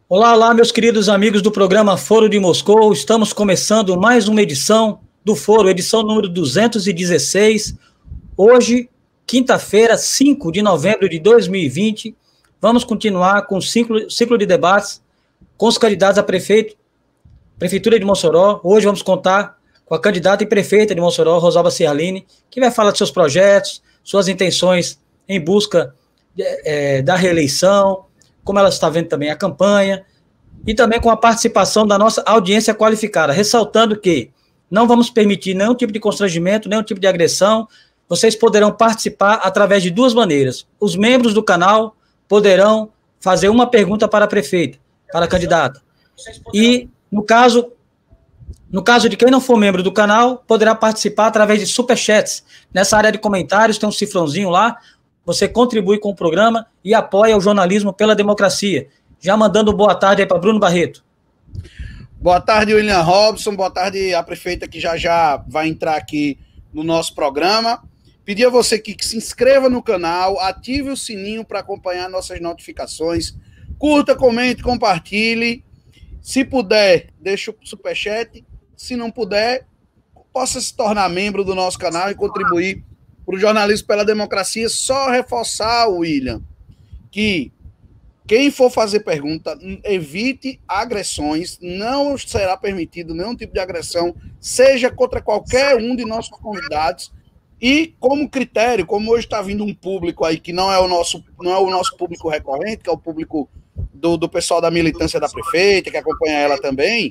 Olá, olá, meus queridos amigos do programa Foro de Moscou. Estamos começando mais uma edição do Foro, edição número 216. Hoje, quinta-feira, 5 de novembro de 2020. Vamos continuar com o ciclo de debates com os candidatos a prefeito, Prefeitura de Mossoró. Hoje vamos contar com a candidata e prefeita de Mossoró, Rosalba Ciarline, que vai falar de seus projetos, suas intenções em busca da reeleição, como ela está vendo também a campanha, e também com a participação da nossa audiência qualificada, ressaltando que não vamos permitir nenhum tipo de constrangimento, nenhum tipo de agressão. Vocês poderão participar através de duas maneiras. Os membros do canal poderão fazer uma pergunta para a prefeita, para a candidata. E, no caso de quem não for membro do canal, poderá participar através de superchats. Nessa área de comentários tem um cifrãozinho lá, você contribui com o programa e apoia o jornalismo pela democracia. Já mandando boa tarde aí para Bruno Barreto. Boa tarde, William Robson. Boa tarde à prefeita que já vai entrar aqui no nosso programa. Pedir a você que se inscreva no canal, ative o sininho para acompanhar nossas notificações. Curta, comente, compartilhe. Se puder, deixe o superchat. Se não puder, possa se tornar membro do nosso canal e contribuir para o jornalismo pela democracia. Só reforçar, William, que quem for fazer pergunta, evite agressões, não será permitido nenhum tipo de agressão, seja contra qualquer um de nossos convidados. E como critério, como hoje está vindo um público aí que não é o nosso público recorrente, que é o público do pessoal da militância da prefeita, que acompanha ela também,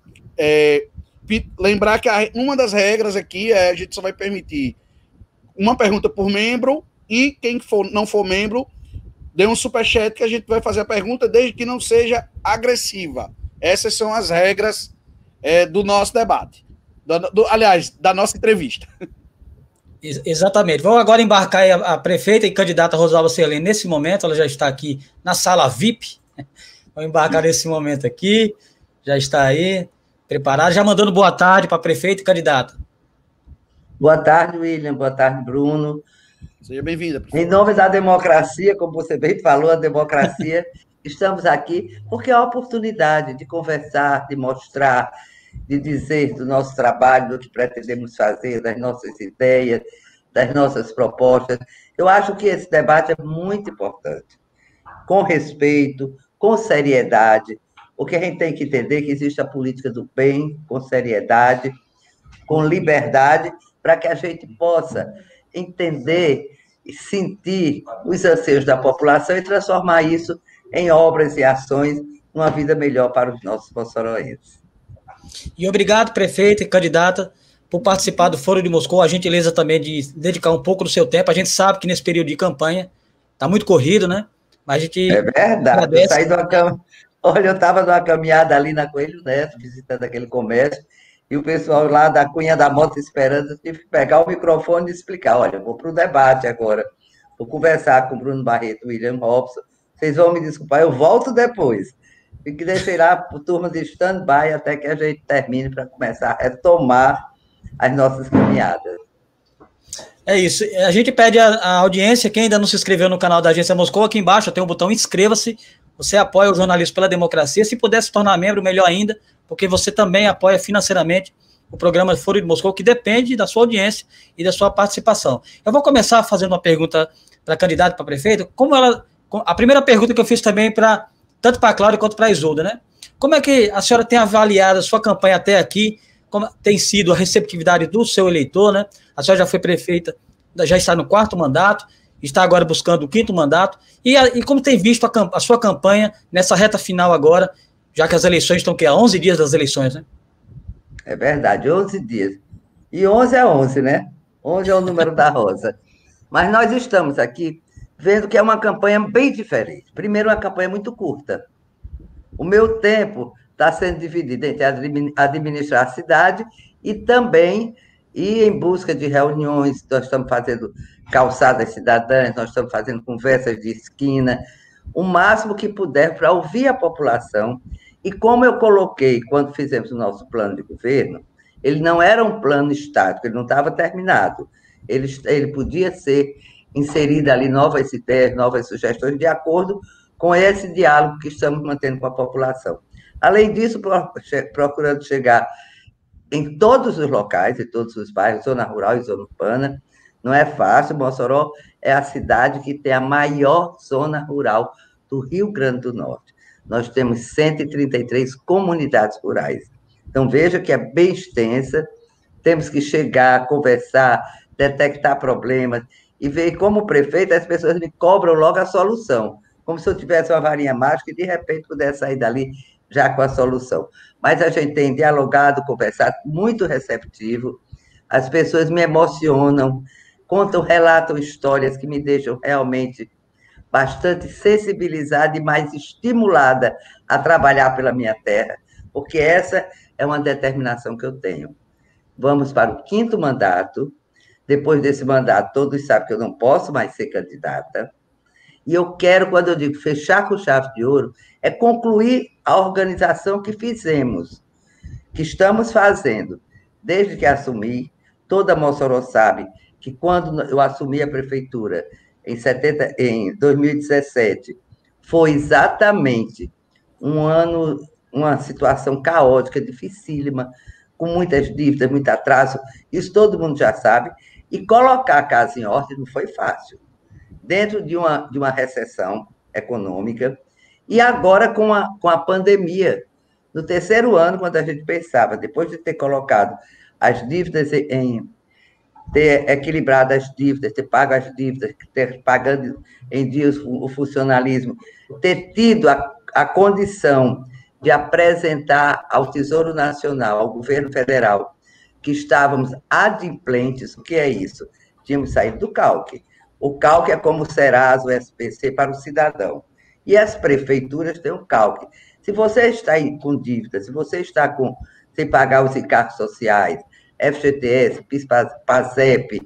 lembrar que uma das regras aqui é a gente só vai permitir uma pergunta por membro e quem não for membro, dê um superchat que a gente vai fazer a pergunta desde que não seja agressiva. Essas são as regras do nosso debate. Aliás, da nossa entrevista. Exatamente. Vamos agora embarcar a prefeita e candidata Rosalba Ciarline nesse momento. Ela já está aqui na sala VIP. Vamos embarcar nesse momento aqui. Já está aí, preparada. Já mandando boa tarde para a prefeita e candidata. Boa tarde, William. Boa tarde, Bruno. Seja bem-vinda. Em nome da democracia, como você bem falou, a democracia, estamos aqui porque é a oportunidade de conversar, de mostrar, de dizer do nosso trabalho, do que pretendemos fazer, das nossas ideias, das nossas propostas. Eu acho que esse debate é muito importante, com respeito, com seriedade, porque a gente tem que entender que existe a política do bem, com seriedade, com liberdade, para que a gente possa entender e sentir os anseios da população e transformar isso em obras e ações, uma vida melhor para os nossos moçoroenses. E obrigado, prefeita e candidata, por participar do Foro de Moscou, a gentileza também de dedicar um pouco do seu tempo. A gente sabe que nesse período de campanha está muito corrido, né? Mas a gente é verdade, eu saí de uma cama. Olha, eu estava numa caminhada ali na Coelho Neto, visitando aquele comércio, e o pessoal lá da Cunha da Mota esperando, eu tive que pegar o microfone e explicar, olha, eu vou para o debate agora, vou conversar com o Bruno Barreto, William Robson, vocês vão me desculpar, eu volto depois. E que deixei lá para turma de stand-by até que a gente termine para começar a retomar as nossas caminhadas. É isso. A gente pede a audiência, quem ainda não se inscreveu no canal da Agência Moscou, aqui embaixo tem um botão inscreva-se, você apoia o jornalismo pela democracia, se puder se tornar membro, melhor ainda, porque você também apoia financeiramente o programa Foro de Moscou, que depende da sua audiência e da sua participação. Eu vou começar fazendo uma pergunta para a candidata e para a prefeita, a primeira pergunta que eu fiz também tanto para a Cláudia quanto para a Isolda, né? Como é que a senhora tem avaliado a sua campanha até aqui, como tem sido a receptividade do seu eleitor, né? A senhora já foi prefeita, já está no 4º mandato, está agora buscando o 5º mandato, e como tem visto a sua campanha nessa reta final agora, já que as eleições estão há 11 dias das eleições, né? É verdade, 11 dias. E 11 é 11, né? 11 é o número da rosa. Mas nós estamos aqui vendo que é uma campanha bem diferente. Primeiro, uma campanha muito curta. O meu tempo está sendo dividido entre administrar a cidade e também ir em busca de reuniões. Nós estamos fazendo calçadas cidadãs, nós estamos fazendo conversas de esquina, o máximo que puder para ouvir a população. E como eu coloquei quando fizemos o nosso plano de governo, ele não era um plano estático, ele não estava terminado. Ele podia ser inserido ali novas ideias, novas sugestões, de acordo com esse diálogo que estamos mantendo com a população. Além disso, procurando chegar em todos os locais, em todos os bairros, zona rural e zona urbana. Não é fácil. Mossoró é a cidade que tem a maior zona rural do Rio Grande do Norte. Nós temos 133 comunidades rurais. Então, veja que é bem extensa. Temos que chegar, conversar, detectar problemas e ver como prefeito as pessoas me cobram logo a solução, como se eu tivesse uma varinha mágica e, de repente, pudesse sair dali já com a solução. Mas a gente tem dialogado, conversado, muito receptivo. As pessoas me emocionam, contam, relatam histórias que me deixam realmente bastante sensibilizada e mais estimulada a trabalhar pela minha terra, porque essa é uma determinação que eu tenho. Vamos para o 5º mandato. Depois desse mandato, todos sabem que eu não posso mais ser candidata. E eu quero, quando eu digo fechar com chave de ouro, é concluir a organização que fizemos, que estamos fazendo. Desde que assumi, toda Mossoró sabe que quando eu assumi a prefeitura, em 2017, foi exatamente um ano, uma situação caótica, dificílima, com muitas dívidas, muito atraso, isso todo mundo já sabe, e colocar a casa em ordem não foi fácil. Dentro de uma recessão econômica, e agora com a pandemia. No 3º ano, quando a gente pensava, depois de ter colocado as dívidas ter equilibrado as dívidas, ter pago as dívidas, ter pagando em dias o funcionalismo, ter tido a condição de apresentar ao Tesouro Nacional, ao governo federal, que estávamos adimplentes. O que é isso? Tínhamos saído do CALC. O CALC é como o Serasa, o SPC para o cidadão. E as prefeituras têm o CALC. Se você está aí com dívida, se você está sem pagar os encargos sociais, FGTS, PIS, PASEP,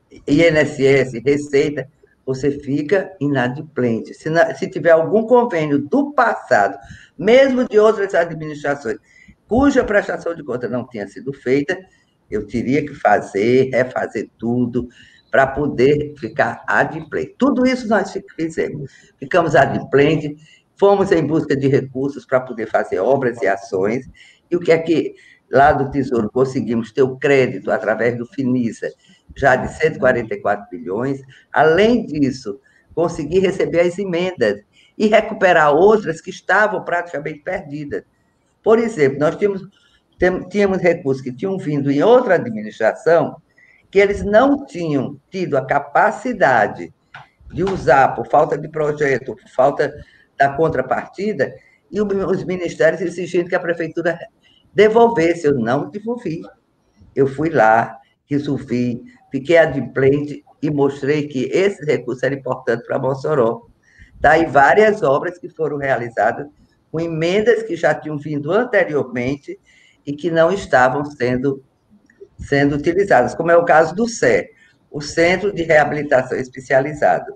INSS, Receita, você fica inadimplente. Se tiver algum convênio do passado, mesmo de outras administrações, cuja prestação de conta não tenha sido feita, eu teria que refazer tudo para poder ficar adimplente. Tudo isso nós fizemos. Ficamos adimplentes, fomos em busca de recursos para poder fazer obras e ações, e o que é que lá do Tesouro conseguimos ter o crédito através do FINISA, já de 144 bilhões. Além disso, consegui receber as emendas e recuperar outras que estavam praticamente perdidas. Por exemplo, nós tínhamos recursos que tinham vindo em outra administração, que eles não tinham tido a capacidade de usar por falta de projeto, por falta da contrapartida, e os ministérios exigindo que a prefeitura devolvesse. Eu não devolvi. Eu fui lá, resolvi, fiquei adimplente e mostrei que esse recurso era importante para Mossoró. Daí várias obras que foram realizadas com emendas que já tinham vindo anteriormente e que não estavam sendo utilizadas, como é o caso do CER, o Centro de Reabilitação Especializada.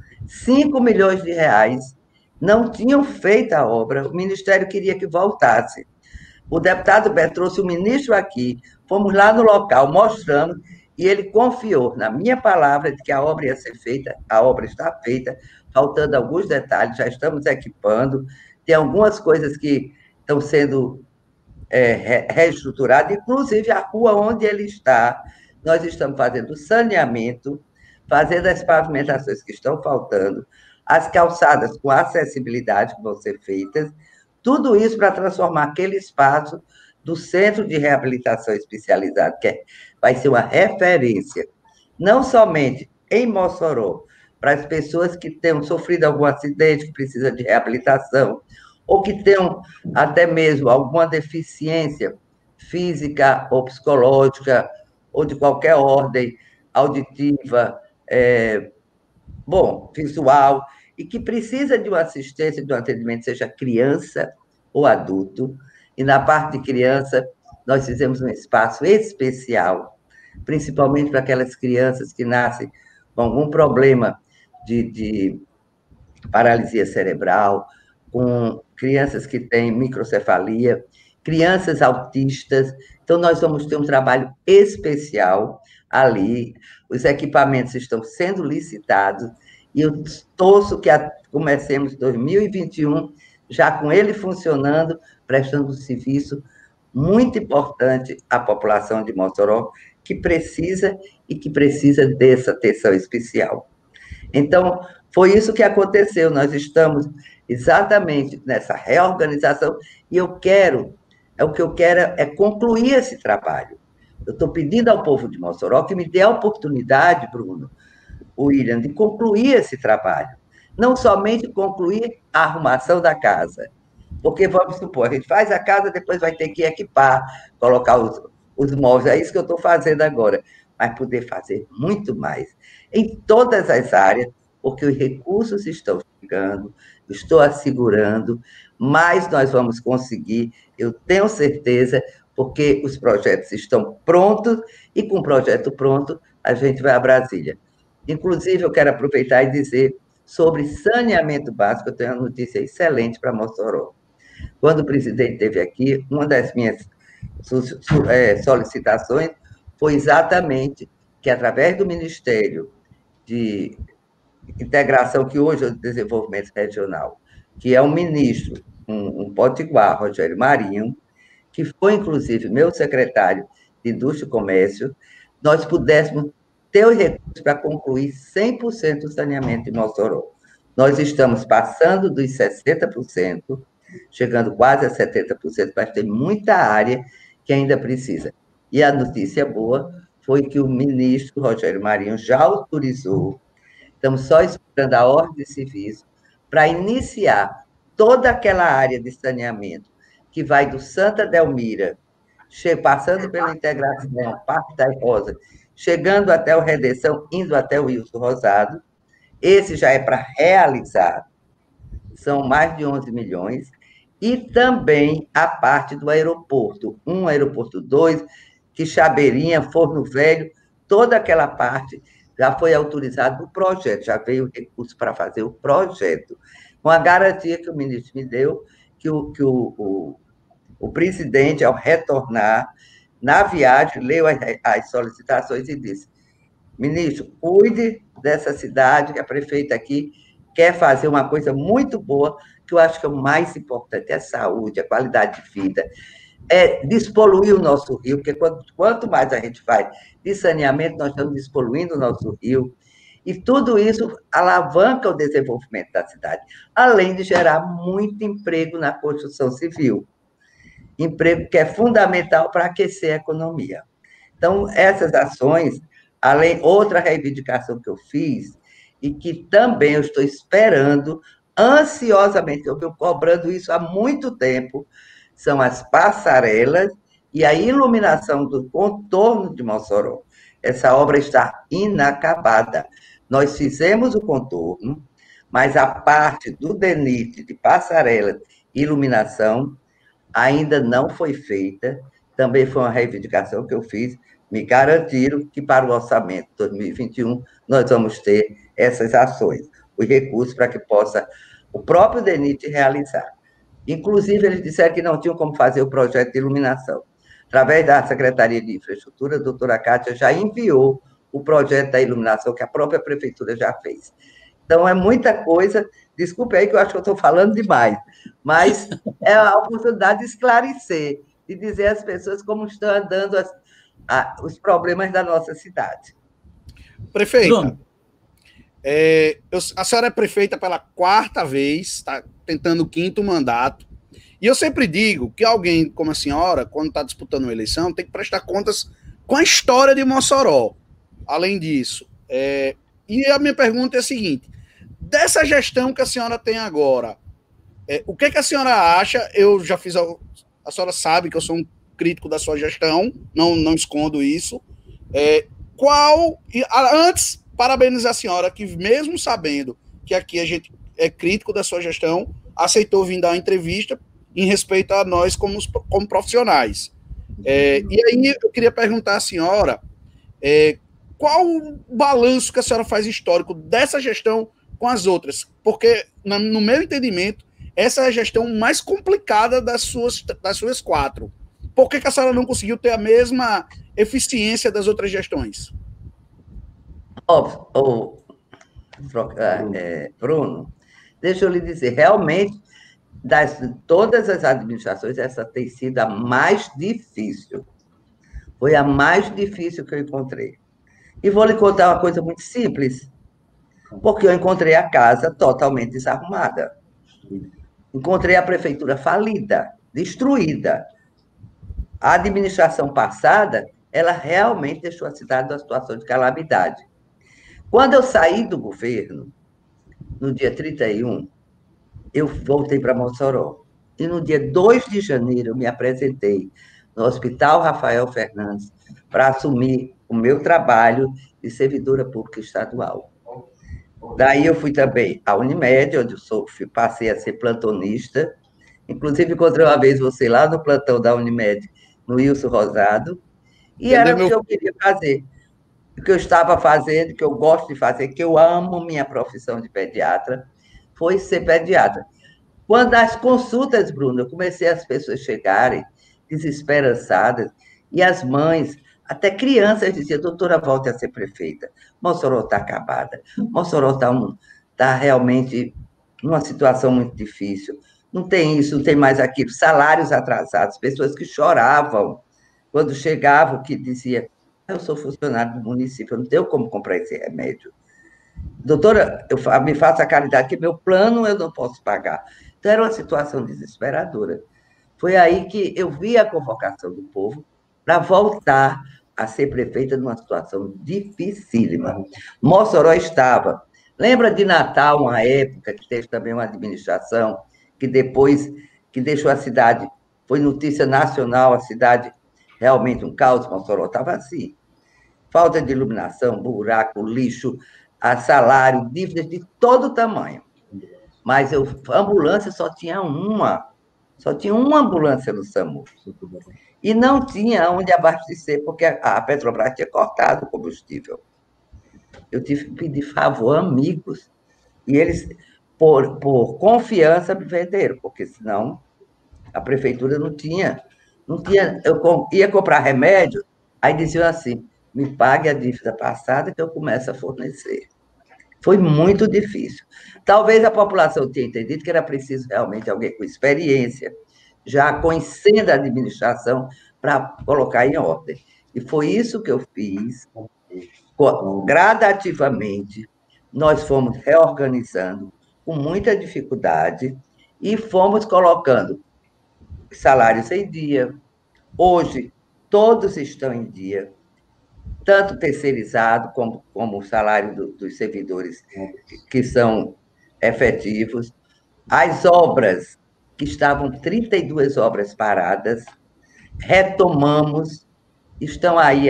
5 milhões de reais, não tinham feito a obra, o Ministério queria que voltasse. O deputado Beto trouxe o ministro aqui, fomos lá no local, mostrando, e ele confiou na minha palavra de que a obra ia ser feita, a obra está feita, faltando alguns detalhes, já estamos equipando, tem algumas coisas que estão sendo reestruturadas, inclusive a rua onde ele está, nós estamos fazendo saneamento, fazendo as pavimentações que estão faltando, as calçadas com acessibilidade que vão ser feitas, tudo isso para transformar aquele espaço do Centro de Reabilitação Especializado, que vai ser uma referência, não somente em Mossoró, para as pessoas que tenham sofrido algum acidente, que precisam de reabilitação, ou que tenham até mesmo alguma deficiência física ou psicológica, ou de qualquer ordem, auditiva, visual, e que precisa de uma assistência, de um atendimento, seja criança ou adulto. E na parte de criança, nós fizemos um espaço especial, principalmente para aquelas crianças que nascem com algum problema de paralisia cerebral, com crianças que têm microcefalia, crianças autistas. Então, nós vamos ter um trabalho especial ali. Os equipamentos estão sendo licitados E eu torço que comecemos 2021 já com ele funcionando, prestando um serviço muito importante à população de Mossoró, que precisa dessa atenção especial. Então, foi isso que aconteceu. Nós estamos exatamente nessa reorganização e o que eu quero é concluir esse trabalho. Eu estou pedindo ao povo de Mossoró que me dê a oportunidade, Bruno, William, de concluir esse trabalho. Não somente concluir a arrumação da casa, porque, vamos supor, a gente faz a casa, depois vai ter que equipar, colocar os móveis, é isso que eu estou fazendo agora, mas poder fazer muito mais, em todas as áreas, porque os recursos estão chegando, estou assegurando, mas nós vamos conseguir, eu tenho certeza, porque os projetos estão prontos, e com o projeto pronto, a gente vai a Brasília. Inclusive, eu quero aproveitar e dizer sobre saneamento básico, eu tenho uma notícia excelente para Mossoró. Quando o presidente esteve aqui, uma das minhas solicitações foi exatamente que, através do Ministério de Integração, que hoje é o Desenvolvimento Regional, que é um ministro, um potiguar, Rogério Marinho, que foi, inclusive, meu secretário de Indústria e Comércio, nós pudéssemos ter os recursos para concluir 100% do saneamento de Mossoró. Nós estamos passando dos 60%, chegando quase a 70%, mas tem muita área que ainda precisa. E a notícia boa foi que o ministro Rogério Marinho já autorizou, estamos só esperando a ordem de serviço, para iniciar toda aquela área de saneamento que vai do Santa Delmira, passando pela Integração, Parque da Rosa, chegando até o Redenção, indo até o Wilson Rosado. Esse já é para realizar, são mais de 11 milhões, e também a parte do aeroporto 1, aeroporto 2, Quixabeirinha, Forno Velho, toda aquela parte já foi autorizado no projeto, já veio o recurso para fazer o projeto, com a garantia que o ministro me deu, que o presidente, ao retornar, na viagem, leu as solicitações e disse: ministro, cuide dessa cidade, que a prefeita aqui quer fazer uma coisa muito boa, que eu acho que é o mais importante, é a saúde, a qualidade de vida, é despoluir o nosso rio, porque quanto mais a gente faz de saneamento, nós estamos despoluindo o nosso rio, e tudo isso alavanca o desenvolvimento da cidade, além de gerar muito emprego na construção civil, emprego que é fundamental para aquecer a economia. Então, essas ações, além, outra reivindicação que eu fiz, e que também eu estou esperando ansiosamente, eu venho cobrando isso há muito tempo, são as passarelas e a iluminação do contorno de Mossoró. Essa obra está inacabada. Nós fizemos o contorno, mas a parte do DENIT, de passarela e iluminação, ainda não foi feita. Também foi uma reivindicação que eu fiz. Me garantiram que para o orçamento de 2021 nós vamos ter essas ações, os recursos para que possa o próprio DENIT realizar. Inclusive, eles disseram que não tinham como fazer o projeto de iluminação. Através da Secretaria de Infraestrutura, a doutora Kátia já enviou o projeto da iluminação que a própria prefeitura já fez. Então, é muita coisa. Desculpe aí que eu acho que eu estou falando demais, mas é a oportunidade de esclarecer, de dizer às pessoas como estão andando os problemas da nossa cidade. Prefeita, a senhora é prefeita pela 4ª vez, está tentando o 5º mandato, e eu sempre digo que alguém como a senhora, quando está disputando uma eleição, tem que prestar contas com a história de Mossoró. Além disso, e a minha pergunta é a seguinte: dessa gestão que a senhora tem agora, o que a senhora acha? Eu já fiz, a senhora sabe que eu sou um crítico da sua gestão, não escondo isso. Antes, parabenizar a senhora, que mesmo sabendo que aqui a gente é crítico da sua gestão, aceitou vir dar uma entrevista em respeito a nós como profissionais. E aí eu queria perguntar à senhora qual o balanço que a senhora faz histórico dessa gestão com as outras, porque, no meu entendimento, essa é a gestão mais complicada das suas 4. Por que a senhora não conseguiu ter a mesma eficiência das outras gestões? Bruno, deixa eu lhe dizer, realmente, todas as administrações, essa tem sido a mais difícil. Foi a mais difícil que eu encontrei. E vou lhe contar uma coisa muito simples, porque eu encontrei a casa totalmente desarrumada. Encontrei a prefeitura falida, destruída. A administração passada, ela realmente deixou a cidade numa situação de calamidade. Quando eu saí do governo, no dia 31, eu voltei para Mossoró. E no dia 2 de janeiro, eu me apresentei no Hospital Rafael Fernandes para assumir o meu trabalho de servidora pública estadual. Daí eu fui também à Unimed, onde eu passei a ser plantonista. Inclusive, encontrei uma vez você lá no plantão da Unimed, no Wilson Rosado, e era o que eu queria fazer, o que eu estava fazendo, que eu gosto de fazer, que eu amo minha profissão de pediatra, foi ser pediatra. Quando as consultas, Bruno, eu comecei as pessoas chegarem desesperançadas, e as mães, até crianças, diziam, doutora, volte a ser prefeita. Mossoró está acabada. Mossoró está realmente numa situação muito difícil. Não tem isso, não tem mais aquilo. Salários atrasados, pessoas que choravam quando chegavam, que diziam, eu sou funcionário do município, eu não tenho como comprar esse remédio. Doutora, me faça a caridade, que meu plano eu não posso pagar. Então, era uma situação desesperadora. Foi aí que eu vi a convocação do povo para voltar a ser prefeita numa situação dificílima. Mossoró estava. Lembra de Natal, uma época que teve também uma administração que depois que deixou a cidade, foi notícia nacional, a cidade realmente um caos, Mossoró estava assim. Falta de iluminação, buraco, lixo, salário, dívidas de todo tamanho. Mas a ambulância só tinha uma ambulância no SAMU. E não tinha onde abastecer, porque a Petrobras tinha cortado o combustível. Eu tive que pedir favor a amigos, e eles, por confiança, me venderam, porque senão a prefeitura não tinha. Eu ia comprar remédio, aí diziam assim, me pague a dívida passada que eu começo a fornecer. Foi muito difícil. Talvez a população tenha entendido que era preciso realmente alguém com experiência, já conhecendo a administração, para colocar em ordem. E foi isso que eu fiz. Gradativamente, nós fomos reorganizando, com muita dificuldade, e fomos colocando salários em dia. Hoje, todos estão em dia, tanto terceirizado como o salário dos servidores que são efetivos. As obras, que estavam 32 obras paradas, retomamos, estão aí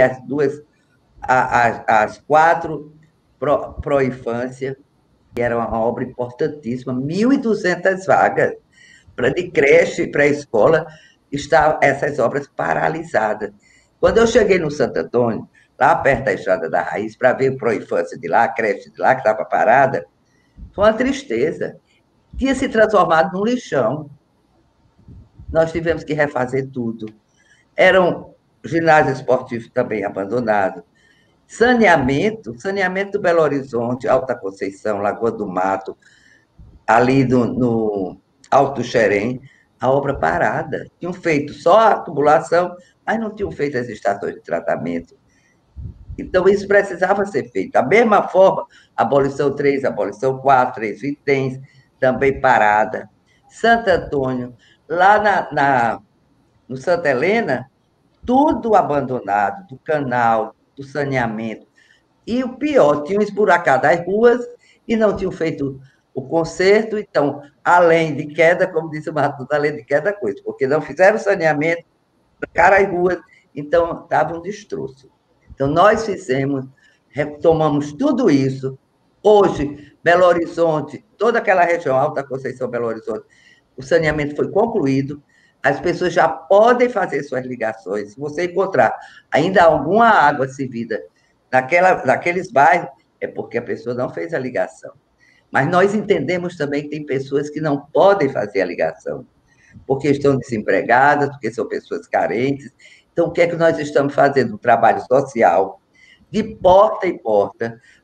as 4 pró-infância, que era uma obra importantíssima, 1.200 vagas de creche e pré-escola, essas obras paralisadas. Quando eu cheguei no Santo Antônio, lá perto da Estrada da Raiz, para ver o pró-infância de lá, a creche de lá, que estava parada, foi uma tristeza. Tinha se transformado num lixão. Nós tivemos que refazer tudo. Eram ginásio esportivo também abandonado. Saneamento do Belo Horizonte, Alta Conceição, Lagoa do Mato, ali no Alto do Xerém, a obra parada. Tinham feito só a tubulação, mas não tinham feito as estações de tratamento. Então, isso precisava ser feito. Da mesma forma, abolição 3, abolição 4, 3 Viteens, também parada. Santo Antônio, lá no Santa Helena, tudo abandonado, do canal, do saneamento. E o pior, tinham esburacado as ruas e não tinham feito o conserto. Então, além de queda, como disse o Matuto, além de queda, coisa, porque não fizeram saneamento, trancaram as ruas, então estava um destroço. Então, nós retomamos tudo isso. Hoje, Belo Horizonte, toda aquela região, Alta Conceição, Belo Horizonte, o saneamento foi concluído, as pessoas já podem fazer suas ligações. Se você encontrar ainda alguma água servida naqueles bairros, é porque a pessoa não fez a ligação. Mas nós entendemos também que tem pessoas que não podem fazer a ligação, porque estão desempregadas, porque são pessoas carentes. Então, o que é que nós estamos fazendo? Um trabalho social, de porta em porta,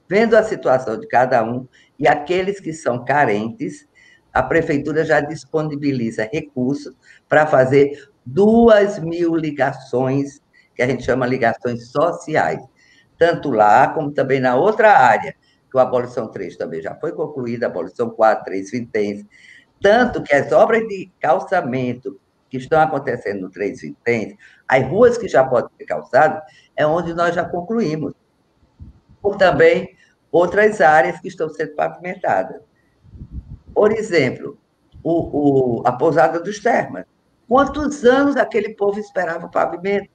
Vendo a situação de cada um e aqueles que são carentes, a prefeitura já disponibiliza recursos para fazer 2.000 ligações, que a gente chama ligações sociais, tanto lá como também na outra área, que o Abolição 3 também já foi concluída, a Abolição 4, 3 Vinténs, tanto que as obras de calçamento que estão acontecendo no 3 Vinténs, as ruas que já podem ser calçadas, é onde nós já concluímos. Por também outras áreas que estão sendo pavimentadas. Por exemplo, a Pousada dos Termas. Quantos anos aquele povo esperava o pavimento?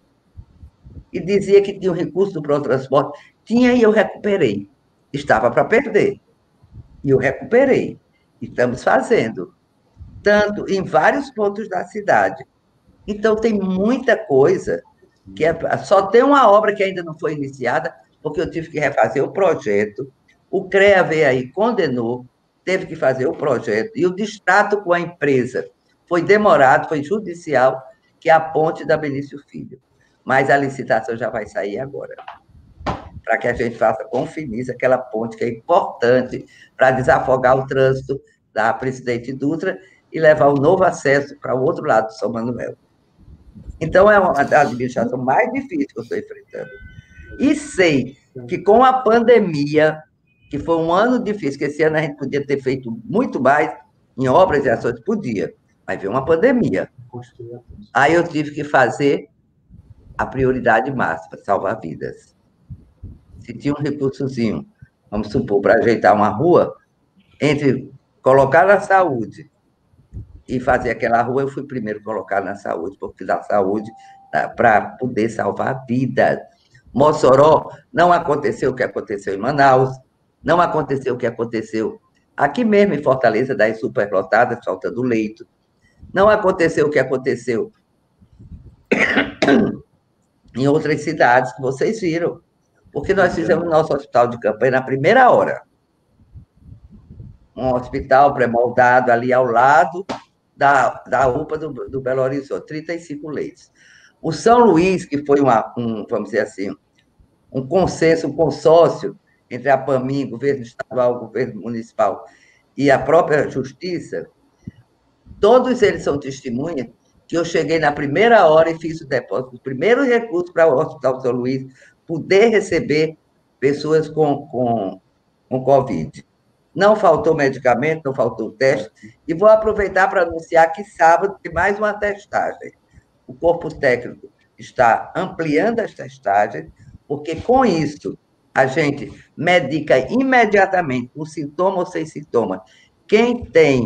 E dizia que tinha um recurso do Protransporte. Tinha e eu recuperei. Estava para perder. E eu recuperei. Estamos fazendo. Tanto em vários pontos da cidade. Então, tem muita coisa que só tem uma obra que ainda não foi iniciada, porque eu tive que refazer o projeto. O CREA veio aí, condenou, teve que fazer o projeto, e o distrato com a empresa foi demorado, foi judicial, que é a ponte da Benício Filho. Mas a licitação já vai sair agora, para que a gente faça com finícia aquela ponte que é importante para desafogar o trânsito da Presidente Dutra e levar o novo acesso para o outro lado do São Manuel. Então, é uma das administrações mais difíceis que eu estou enfrentando. E sei que com a pandemia, que foi um ano difícil, que esse ano a gente podia ter feito muito mais em obras e ações, podia, mas veio uma pandemia. Aí eu tive que fazer a prioridade máxima, salvar vidas. Se tinha um recursozinho, vamos supor, para ajeitar uma rua, entre colocar na saúde e fazer aquela rua, eu fui primeiro colocar na saúde, porque da saúde, para poder salvar vidas. Mossoró, não aconteceu o que aconteceu em Manaus, não aconteceu o que aconteceu aqui mesmo em Fortaleza, das superlotadas, faltando leito. Não aconteceu o que aconteceu em outras cidades que vocês viram, porque nós fizemos nosso hospital de campanha na primeira hora. Um hospital pré-moldado ali ao lado da UPA do Belo Horizonte, 35 leitos. O São Luís, que foi vamos dizer assim, um consenso, um consórcio entre a PAMI, governo estadual, governo municipal e a própria Justiça, todos eles são testemunhas que eu cheguei na primeira hora e fiz o depósito, o primeiro recurso para o Hospital São Luís poder receber pessoas com Covid. Não faltou medicamento, não faltou teste, e vou aproveitar para anunciar que sábado tem mais uma testagem. O corpo técnico está ampliando as testagens, porque com isso a gente medica imediatamente, com sintoma ou sem sintoma, quem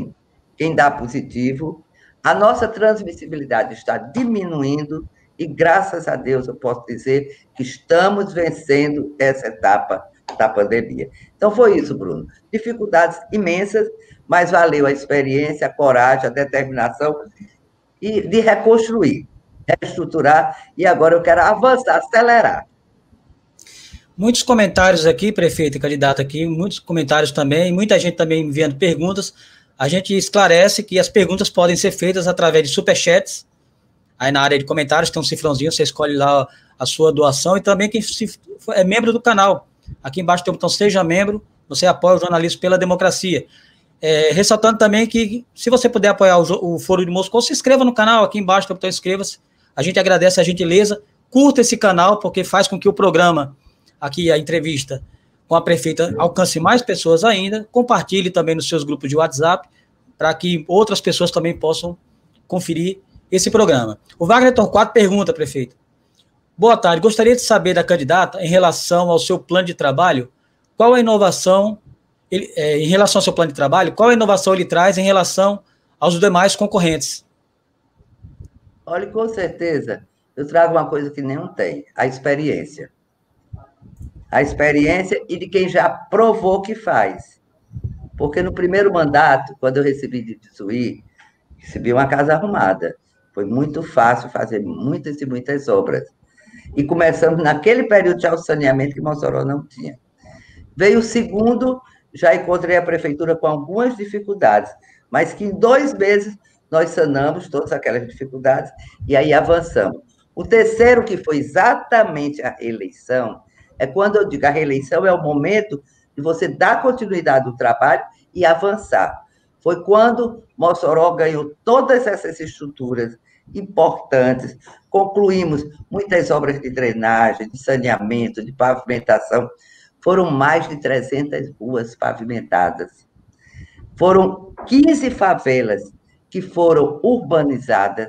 dá positivo, a nossa transmissibilidade está diminuindo e, graças a Deus, eu posso dizer que estamos vencendo essa etapa da pandemia. Então, foi isso, Bruno. Dificuldades imensas, mas valeu a experiência, a coragem, a determinação e de reconstruir, reestruturar, e agora eu quero avançar, acelerar. Muitos comentários aqui, prefeito e candidato aqui, muitos comentários também, muita gente também enviando perguntas. A gente esclarece que as perguntas podem ser feitas através de superchats. Aí na área de comentários tem um cifrãozinho, você escolhe lá a sua doação, e também quem é membro do canal. Aqui embaixo tem o botão Seja Membro, você apoia o jornalismo pela democracia. Ressaltando também que, se você puder apoiar o Foro de Moscou, se inscreva no canal, aqui embaixo tem o botão Inscreva-se. A gente agradece a gentileza, curta esse canal, porque faz com que o programa, aqui a entrevista com a prefeita, alcance mais pessoas ainda, compartilhe também nos seus grupos de WhatsApp, para que outras pessoas também possam conferir esse programa. O Wagner Torquato pergunta, prefeito: boa tarde, gostaria de saber da candidata, em relação ao seu plano de trabalho, qual a inovação, em relação ao seu plano de trabalho, qual a inovação ele traz em relação aos demais concorrentes? Olha, com certeza, eu trago uma coisa que nenhum tem, a experiência. A experiência e de quem já provou que faz. Porque no primeiro mandato, quando eu recebi de Suí, recebi uma casa arrumada. Foi muito fácil fazer muitas e muitas obras. E começamos naquele período de saneamento que Mossoró não tinha. Veio o segundo, já encontrei a prefeitura com algumas dificuldades, mas que em 2 meses nós sanamos todas aquelas dificuldades e aí avançamos. O terceiro, que foi exatamente a reeleição, é quando eu digo a reeleição é o momento de você dar continuidade ao trabalho e avançar. Foi quando Mossoró ganhou todas essas estruturas importantes, concluímos muitas obras de drenagem, de saneamento, de pavimentação. Foram mais de 300 ruas pavimentadas. Foram 15 favelas que foram urbanizadas,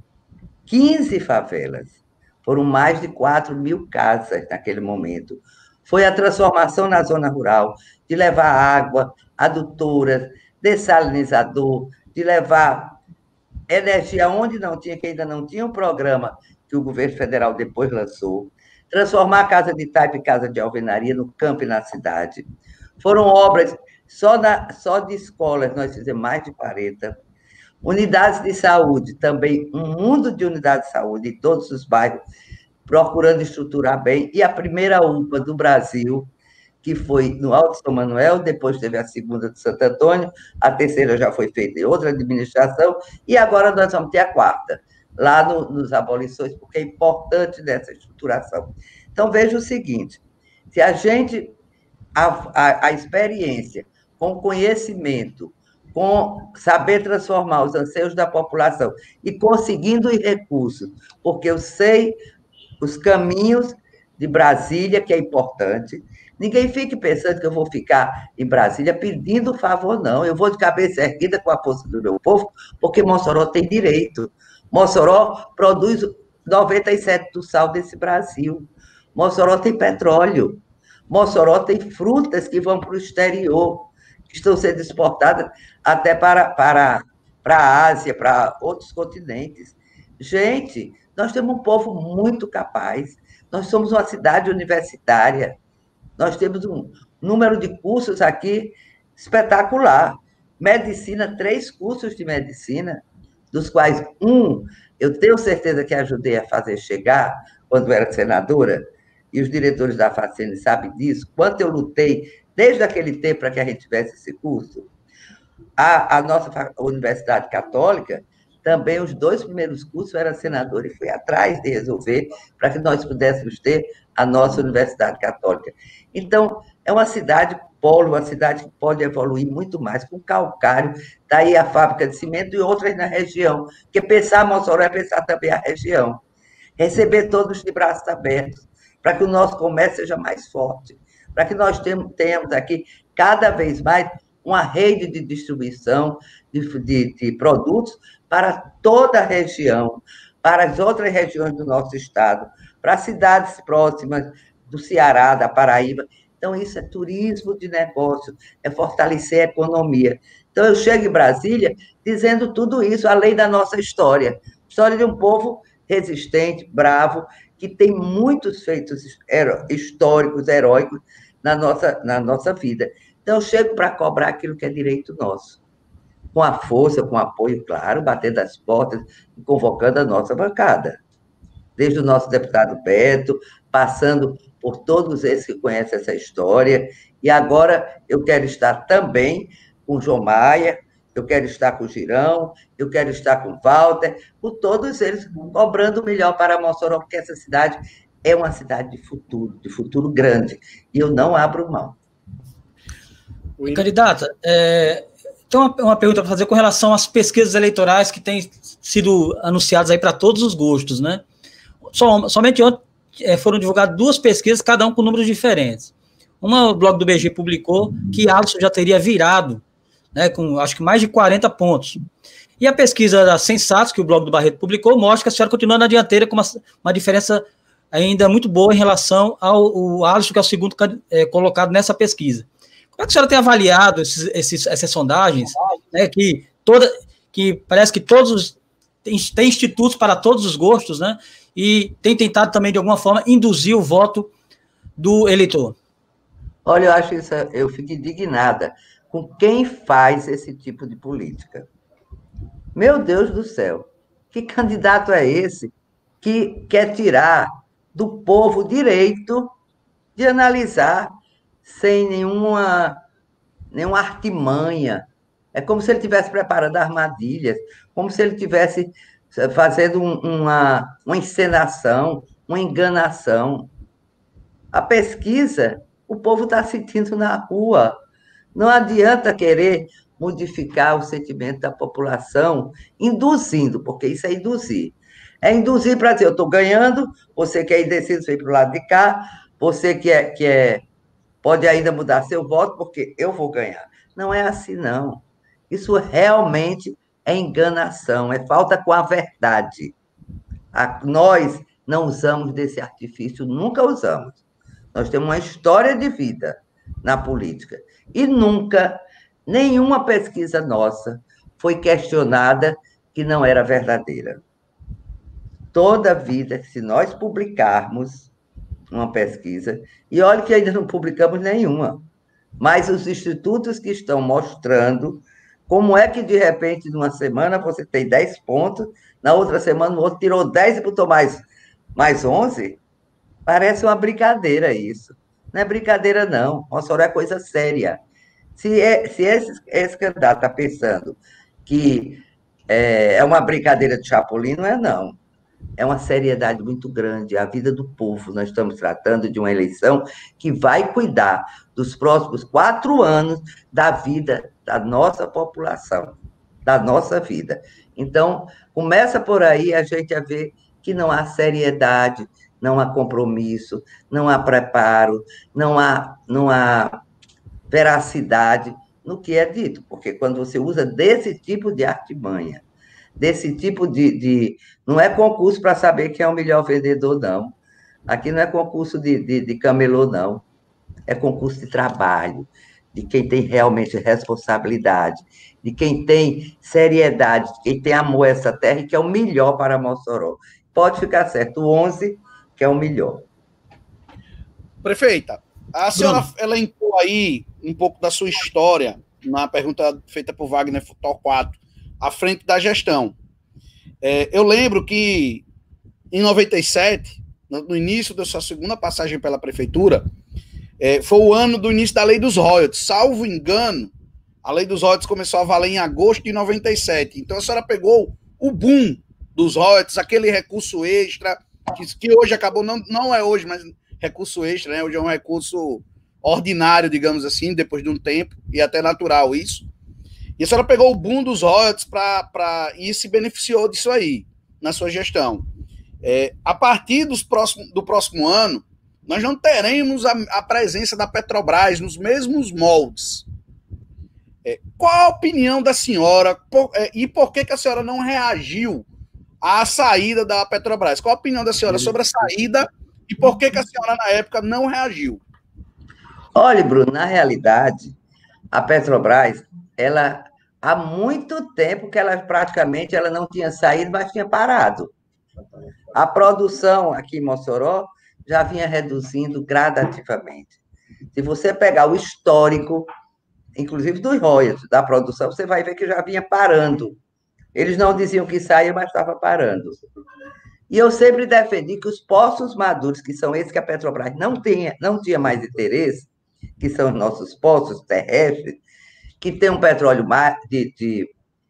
15 favelas. Foram mais de 4.000 casas naquele momento. Foi a transformação na zona rural, de levar água, adutoras, dessalinizador, de levar energia onde não tinha, que ainda não tinha um programa que o governo federal depois lançou, transformar a casa de taipa em casa de alvenaria no campo e na cidade. Foram obras, só de escolas nós fizemos mais de 40. Unidades de saúde, também um mundo de unidades de saúde em todos os bairros, procurando estruturar bem. E a primeira UPA do Brasil, que foi no Alto São Manuel, depois teve a segunda de Santo Antônio, a terceira já foi feita em outra administração, e agora nós vamos ter a quarta, lá nos abolições, porque é importante nessa estruturação. Então, veja o seguinte, se a gente, a experiência, com conhecimento, com saber transformar os anseios da população e conseguindo os recursos, porque eu sei os caminhos de Brasília, que é importante. Ninguém fique pensando que eu vou ficar em Brasília pedindo favor, não. Eu vou de cabeça erguida com a força do meu povo, porque Mossoró tem direito. Mossoró produz 97% do sal desse Brasil. Mossoró tem petróleo. Mossoró tem frutas que vão para o exterior, que estão sendo exportadas até para a Ásia, para outros continentes. Gente, nós temos um povo muito capaz. Nós somos uma cidade universitária. Nós temos um número de cursos aqui espetacular. Medicina, 3 cursos de medicina, dos quais eu tenho certeza que ajudei a fazer chegar quando era senadora, e os diretores da Facene sabem disso, quanto eu lutei desde aquele tempo para que a gente tivesse esse curso. A nossa Universidade Católica, também os 2 primeiros cursos eu era senadora e fui atrás de resolver para que nós pudéssemos ter a nossa Universidade Católica. Então, é uma cidade polo, uma cidade que pode evoluir muito mais, com calcário, daí a fábrica de cimento e outras na região, porque pensar Mossoró é pensar também a região. Receber todos de braços abertos, para que o nosso comércio seja mais forte, para que nós tenhamos aqui cada vez mais uma rede de distribuição de produtos para toda a região, para as outras regiões do nosso estado, para as cidades próximas do Ceará, da Paraíba. Então, isso é turismo de negócio, é fortalecer a economia. Então, eu chego em Brasília dizendo tudo isso, além da nossa história. História de um povo resistente, bravo, que tem muitos feitos históricos, heróicos na nossa vida. Então, eu chego para cobrar aquilo que é direito nosso, com a força, com o apoio, claro, batendo as portas e convocando a nossa bancada. Desde o nosso deputado Beto, passando por todos esses que conhecem essa história, e agora eu quero estar também com o João Maia, eu quero estar com o Girão, eu quero estar com o Walter, com todos eles, cobrando o melhor para Mossoró, porque essa cidade é uma cidade de futuro grande, e eu não abro mão. Candidata, tem uma pergunta para fazer com relação às pesquisas eleitorais que têm sido anunciadas aí para todos os gostos, né? Somente ontem foram divulgadas 2 pesquisas, cada um com números diferentes. Uma, o blog do BG publicou que Alisson já teria virado, né, com acho que mais de 40 pontos. E a pesquisa da Sensatos, que o blog do Barreto publicou, mostra que a senhora continua na dianteira com uma diferença ainda muito boa em relação ao Alisson, que é o segundo colocado nessa pesquisa. Como é que a senhora tem avaliado essas sondagens, né, que parece que tem institutos para todos os gostos, né, e tem tentado também, de alguma forma, induzir o voto do eleitor? Olha, eu acho isso, eu fico indignada com quem faz esse tipo de política. Meu Deus do céu, que candidato é esse que quer tirar do povo o direito de analisar sem nenhuma artimanha? É como se ele estivesse preparando armadilhas, como se ele estivesse fazendo uma encenação, uma enganação. A pesquisa, o povo está sentindo na rua. Não adianta querer modificar o sentimento da população, induzindo, porque isso é induzir. É induzir para dizer, eu estou ganhando, você que é indeciso, vem para o lado de cá, você pode ainda mudar seu voto, porque eu vou ganhar. Não é assim, não. Isso realmente é enganação, é falta com a verdade. Nós não usamos desse artifício, nunca usamos. Nós temos uma história de vida na política. E nunca, nenhuma pesquisa nossa foi questionada que não era verdadeira. Toda vida, se nós publicarmos uma pesquisa, e olha que ainda não publicamos nenhuma, mas os institutos que estão mostrando como é que, de repente, numa semana você tem 10 pontos, na outra semana o outro tirou 10 e botou mais 11, parece uma brincadeira isso. Não é brincadeira, não. Mossoró é coisa séria. Se esse candidato está pensando que é uma brincadeira de Chapolin, não é, não. É uma seriedade muito grande, a vida do povo. Nós estamos tratando de uma eleição que vai cuidar dos próximos 4 anos da vida da nossa população, da nossa vida. Então, começa por aí a gente a ver que não há seriedade, não há compromisso, não há preparo, não há veracidade no que é dito, porque quando você usa desse tipo de artimanha, desse tipo não é concurso para saber quem é o melhor vendedor, não. Aqui não é concurso de camelô, não. É concurso de trabalho, de quem tem realmente responsabilidade, de quem tem seriedade, de quem tem amor a essa terra e que é o melhor para Mossoró. Pode ficar certo, o 11 que é o melhor. Prefeita, a senhora elencou aí um pouco da sua história na pergunta feita por Wagner Torquato, à frente da gestão. Eu lembro que, em 97, no início da sua segunda passagem pela prefeitura, foi o ano do início da Lei dos Royalties. Salvo engano, a Lei dos Royalties começou a valer em agosto de 97. Então, a senhora pegou o boom dos royalties, aquele recurso extra, que hoje acabou, não é hoje, mas recurso extra, né? Hoje é um recurso ordinário, digamos assim, depois de um tempo, e até natural isso. E a senhora pegou o boom dos royalties e se beneficiou disso aí, na sua gestão. A partir do próximo ano, nós não teremos a presença da Petrobras nos mesmos moldes. Qual a opinião da senhora e por que a senhora não reagiu à saída da Petrobras? Qual a opinião da senhora sobre a saída e por que a senhora, na época, não reagiu? Olha, Bruno, na realidade, a Petrobras, ela há muito tempo que praticamente ela não tinha saído, mas tinha parado. A produção aqui em Mossoró já vinha reduzindo gradativamente. Se você pegar o histórico, inclusive dos royalties, da produção, você vai ver que já vinha parando. Eles não diziam que saía, mas estava parando. E eu sempre defendi que os poços maduros, que são esses que a Petrobras não tinha mais interesse, que são os nossos poços terrestres, que tem um petróleo mais de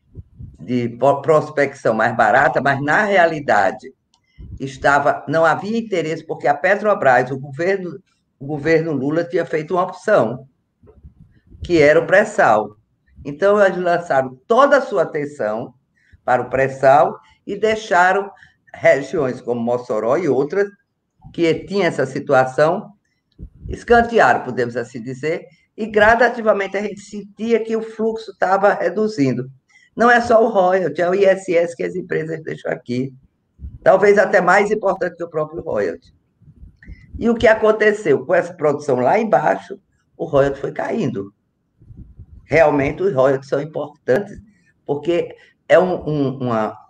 prospecção mais barata, mas, na realidade, não havia interesse, porque a Petrobras, o governo Lula tinha feito uma opção, que era o pré-sal. Então, eles lançaram toda a sua atenção para o pré-sal e deixaram regiões como Mossoró e outras que tinham essa situação, escantearam, podemos assim dizer, e gradativamente a gente sentia que o fluxo estava reduzindo. Não é só o royalty, é o ISS que as empresas deixam aqui. Talvez até mais importante que o próprio royalty. E o que aconteceu? Com essa produção lá embaixo, o royalty foi caindo. Realmente, os royalties são importantes, porque é um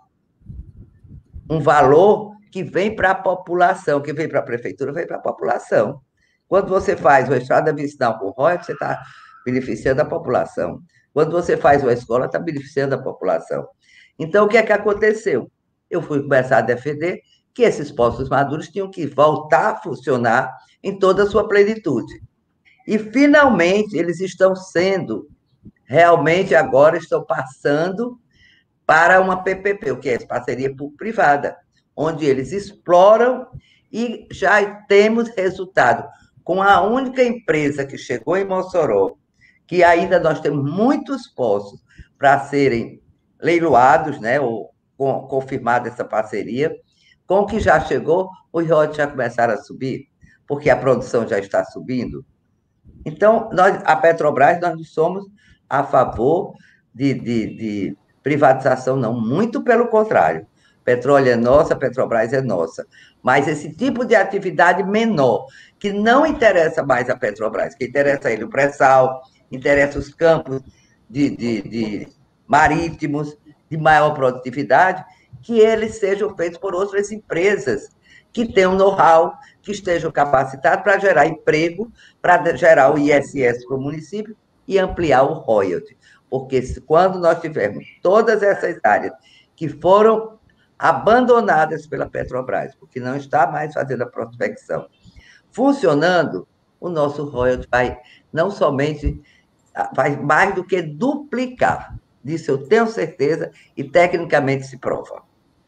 valor que vem para a população, que vem para a prefeitura, vem para a população. Quando você faz uma estrada vicinal com royalties, você está beneficiando a população. Quando você faz uma escola, está beneficiando a população. Então, o que é que aconteceu? Eu fui começar a defender que esses postos maduros tinham que voltar a funcionar em toda a sua plenitude. E, finalmente, eles estão sendo, realmente agora estão passando para uma PPP, o que é parceria público-privada, onde eles exploram e já temos resultado. com a única empresa que chegou em Mossoró, que ainda nós temos muitos poços para serem leiloados, né, ou confirmada essa parceria, com o que já chegou, os royalties já começaram a subir, porque a produção já está subindo. Então, a Petrobras, nós não somos a favor de privatização, não. Muito pelo contrário. Petróleo é nossa, Petrobras é nossa. Mas esse tipo de atividade menor, que não interessa mais a Petrobras, que interessa a ele o pré-sal, interessa os campos de marítimos, de maior produtividade, que eles sejam feitos por outras empresas que tenham know-how, que estejam capacitados para gerar emprego, para gerar o ISS para o município e ampliar o royalty. Porque quando nós tivermos todas essas áreas que foram abandonadas pela Petrobras, porque não está mais fazendo a prospecção, funcionando, o nosso royalty vai não somente, vai mais do que duplicar. Disso eu tenho certeza e tecnicamente se prova.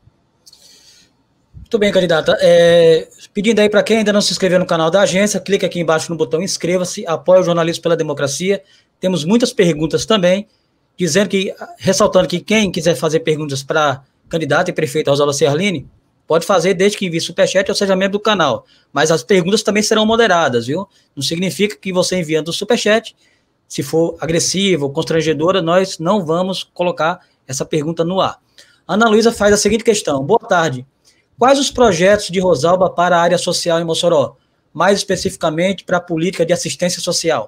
Muito bem, candidata. Pedindo aí para quem ainda não se inscreveu no canal da agência, clique aqui embaixo no botão inscreva-se, apoie o jornalismo pela democracia. Temos muitas perguntas também, ressaltando que quem quiser fazer perguntas para candidata e prefeita Rosalba Serralini, pode fazer desde que envie superchat ou seja membro do canal. Mas as perguntas também serão moderadas, viu? Não significa que você enviando o superchat, se for agressiva ou constrangedora, nós não vamos colocar essa pergunta no ar. Ana Luísa faz a seguinte questão. Boa tarde. Quais os projetos de Rosalba para a área social em Mossoró? Mais especificamente para a política de assistência social.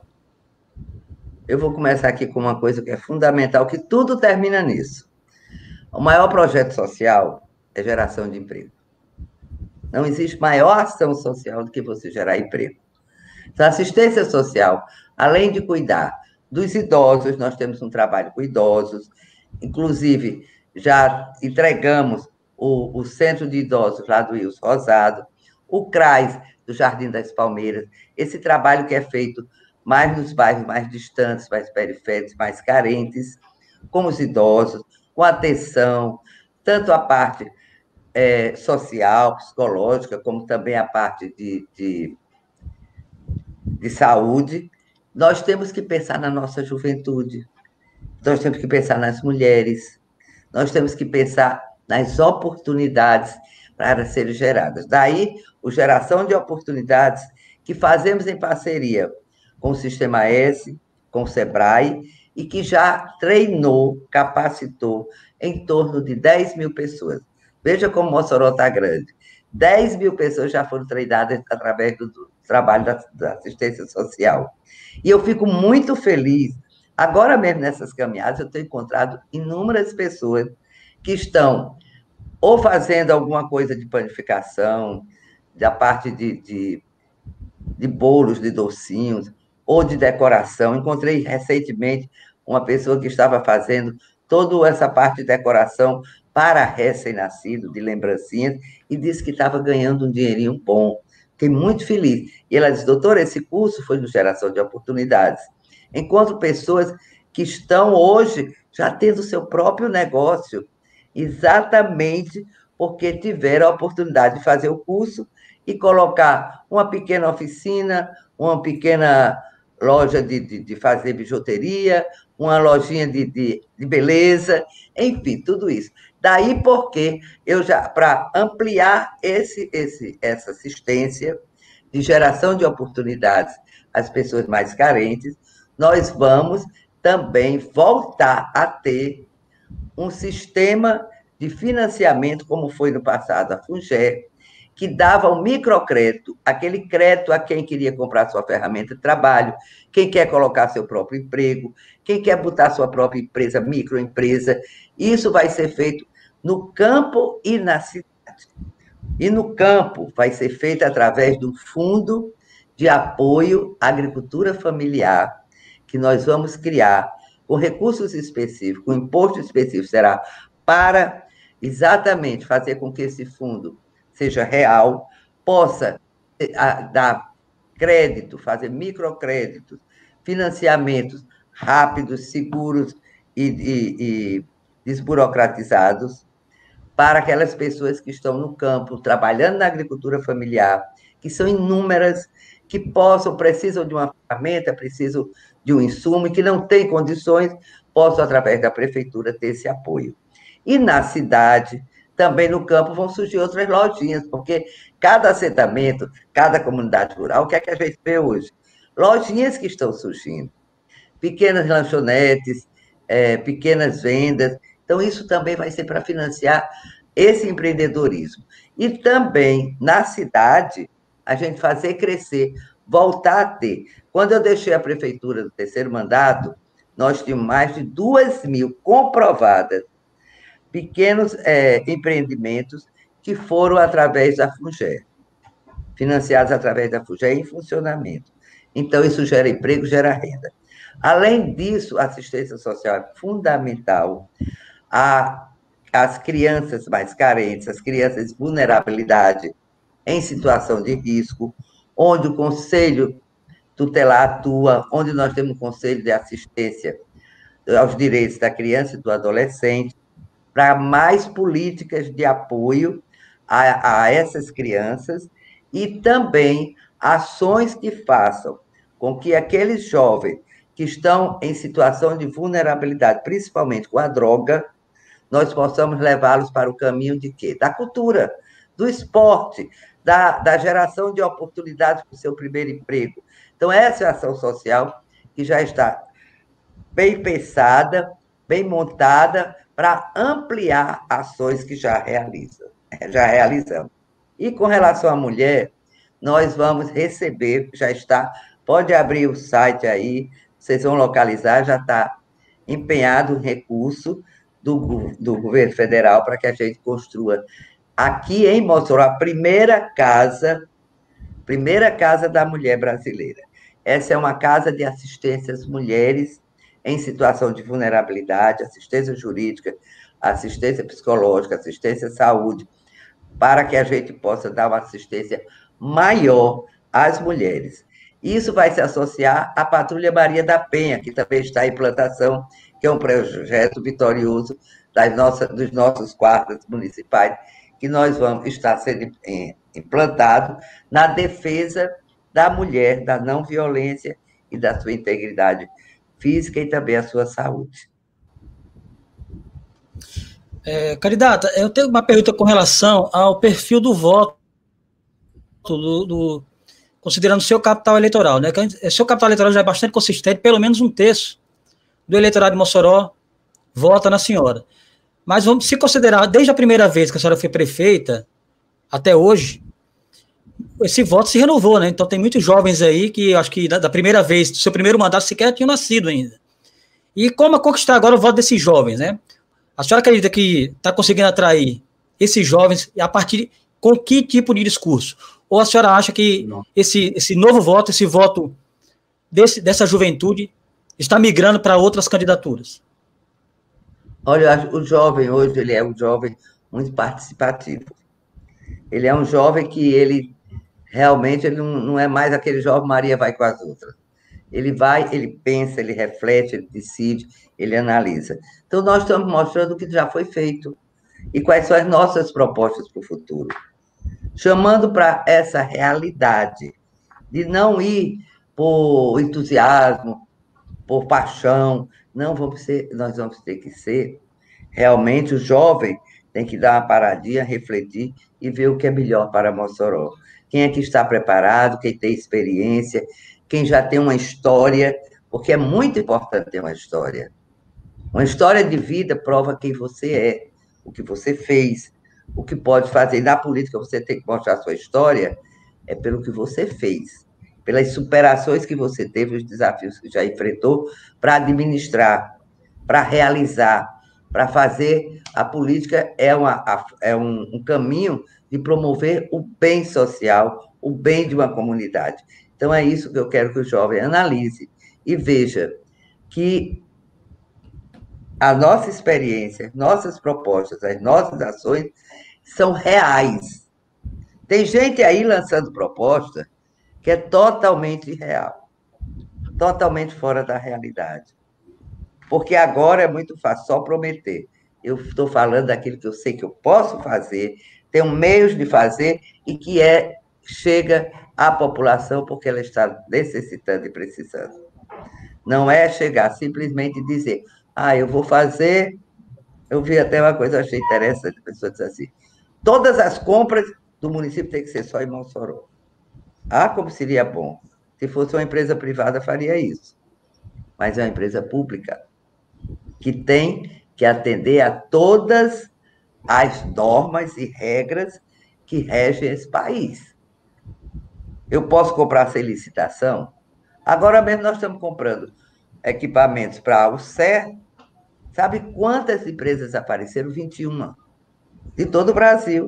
Eu vou começar aqui com uma coisa que é fundamental, que tudo termina nisso. O maior projeto social é geração de emprego. Não existe maior ação social do que você gerar emprego. Então, a assistência social, além de cuidar dos idosos, nós temos um trabalho com idosos, inclusive já entregamos o Centro de Idosos lá do Wilson Rosado, o CRAS do Jardim das Palmeiras, esse trabalho que é feito mais nos bairros mais distantes, mais periféricos, mais carentes, com os idosos, com atenção, tanto a parte social, psicológica, como também a parte de saúde. Nós temos que pensar na nossa juventude, nós temos que pensar nas mulheres, nós temos que pensar nas oportunidades para serem geradas. Daí, a geração de oportunidades que fazemos em parceria com o Sistema S, com o SEBRAE, e que já treinou, capacitou em torno de 10 mil pessoas. Veja como Mossoró está grande. 10 mil pessoas já foram treinadas através do trabalho da assistência social. E eu fico muito feliz. Agora mesmo, nessas caminhadas, eu tenho encontrado inúmeras pessoas que estão ou fazendo alguma coisa de panificação, da parte de bolos, de docinhos, ou de decoração. Encontrei recentemente uma pessoa que estava fazendo toda essa parte de decoração para recém-nascido, de lembrancinhas, e disse que estava ganhando um dinheirinho bom. Fiquei muito feliz. E ela disse, doutora, esse curso foi no Geração de Oportunidades. Encontro pessoas que estão hoje já tendo seu próprio negócio, exatamente porque tiveram a oportunidade de fazer o curso e colocar uma pequena oficina, uma pequena loja de fazer bijuteria, uma lojinha de beleza, enfim, tudo isso. Daí porque para ampliar essa assistência de geração de oportunidades às pessoas mais carentes, nós vamos também voltar a ter um sistema de financiamento, como foi no passado a FUNGER, que dava um microcrédito, aquele crédito a quem queria comprar sua ferramenta de trabalho, quem quer colocar seu próprio emprego, quem quer botar sua própria empresa, microempresa. Isso vai ser feito no campo e na cidade. E no campo vai ser feito através do Fundo de Apoio à Agricultura Familiar, que nós vamos criar com recursos específicos, com imposto específico, será para exatamente fazer com que esse fundo seja real, possa dar crédito, fazer microcréditos, financiamentos rápidos, seguros e desburocratizados para aquelas pessoas que estão no campo, trabalhando na agricultura familiar, que são inúmeras, que precisam de uma ferramenta, precisam de um insumo e que não têm condições, possam, através da prefeitura, ter esse apoio. E na cidade, também no campo, vão surgir outras lojinhas, porque cada assentamento, cada comunidade rural, o que é que a gente vê hoje? Lojinhas que estão surgindo, pequenas lanchonetes, pequenas vendas. Então, isso também vai ser para financiar esse empreendedorismo. E também, na cidade, a gente fazer crescer, voltar a ter. Quando eu deixei a prefeitura do terceiro mandato, nós tínhamos mais de 2.000 comprovadas pequenos empreendimentos que foram através da FUNGER, financiados através da FUNGER em funcionamento. Então, isso gera emprego, gera renda. Além disso, a assistência social é fundamental. As crianças mais carentes, as crianças de vulnerabilidade em situação de risco, onde o Conselho Tutelar atua, onde nós temos um Conselho de Assistência aos Direitos da Criança e do Adolescente, para mais políticas de apoio a essas crianças e também ações que façam com que aqueles jovens que estão em situação de vulnerabilidade, principalmente com a droga, nós possamos levá-los para o caminho de quê? Da cultura, do esporte, da geração de oportunidades para o seu primeiro emprego. Então, essa é a ação social que já está bem pensada, bem montada, para ampliar ações que já realizamos. E com relação à mulher, nós vamos receber, já está, pode abrir o site aí, vocês vão localizar, já está empenhado o recurso do governo federal para que a gente construa aqui em Mossoró a primeira casa da mulher brasileira. Essa é uma casa de assistência às mulheres em situação de vulnerabilidade, assistência jurídica, assistência psicológica, assistência à saúde, para que a gente possa dar uma assistência maior às mulheres. Isso vai se associar à Patrulha Maria da Penha, que também está em implantação, que é um projeto vitorioso dos nossos guardas municipais, que nós vamos estar sendo implantado na defesa da mulher, da não violência e da sua integridade física e também a sua saúde. Candidata, eu tenho uma pergunta com relação ao perfil do voto, considerando o seu capital eleitoral, né? Seu capital eleitoral já é bastante consistente, pelo menos um terço do eleitorado de Mossoró vota na senhora. Mas vamos se considerar, desde a primeira vez que a senhora foi prefeita, até hoje, esse voto se renovou, né? Então tem muitos jovens aí que acho que da primeira vez, do seu primeiro mandato, sequer tinham nascido ainda. E como conquistar agora o voto desses jovens, né? A senhora acredita que está conseguindo atrair esses jovens a partir com que tipo de discurso? Ou a senhora acha que esse novo voto, esse voto dessa juventude está migrando para outras candidaturas? Olha, o jovem hoje, ele é um jovem muito participativo. Ele é um jovem que ele não é mais aquele jovem Maria vai com as outras. Ele vai, ele pensa, ele reflete, ele decide, ele analisa. Então, nós estamos mostrando o que já foi feito e quais são as nossas propostas para o futuro. Chamando para essa realidade de não ir por entusiasmo, por paixão. Nós vamos ter que ser realmente o jovem tem que dar uma paradinha, refletir e ver o que é melhor para Mossoró. Quem é que está preparado, quem tem experiência, quem já tem uma história, porque é muito importante ter uma história. Uma história de vida prova quem você é, o que você fez, o que pode fazer. Na política, você tem que mostrar a sua história, é pelo que você fez, pelas superações que você teve, os desafios que já enfrentou, para administrar, para realizar, para fazer. A política é um caminho de promover o bem social, o bem de uma comunidade. Então, é isso que eu quero que o jovem analise e veja que a nossa experiência, nossas propostas, as nossas ações são reais. Tem gente aí lançando proposta que é totalmente irreal, totalmente fora da realidade. Porque agora é muito fácil, só prometer. Eu estou falando daquilo que eu sei que eu posso fazer, tenho meios de fazer e que chega à população porque ela está necessitando e precisando. Não é chegar simplesmente e dizer, eu vou fazer... Eu vi até uma coisa, eu achei interessante, a pessoa diz assim, todas as compras do município tem que ser só em Mossoró. Como seria bom. Se fosse uma empresa privada, faria isso. Mas é uma empresa pública que tem que atender a todas as normas e regras que regem esse país. Eu posso comprar sem licitação? Agora mesmo nós estamos comprando equipamentos para o CER. Sabe quantas empresas apareceram? 21, de todo o Brasil.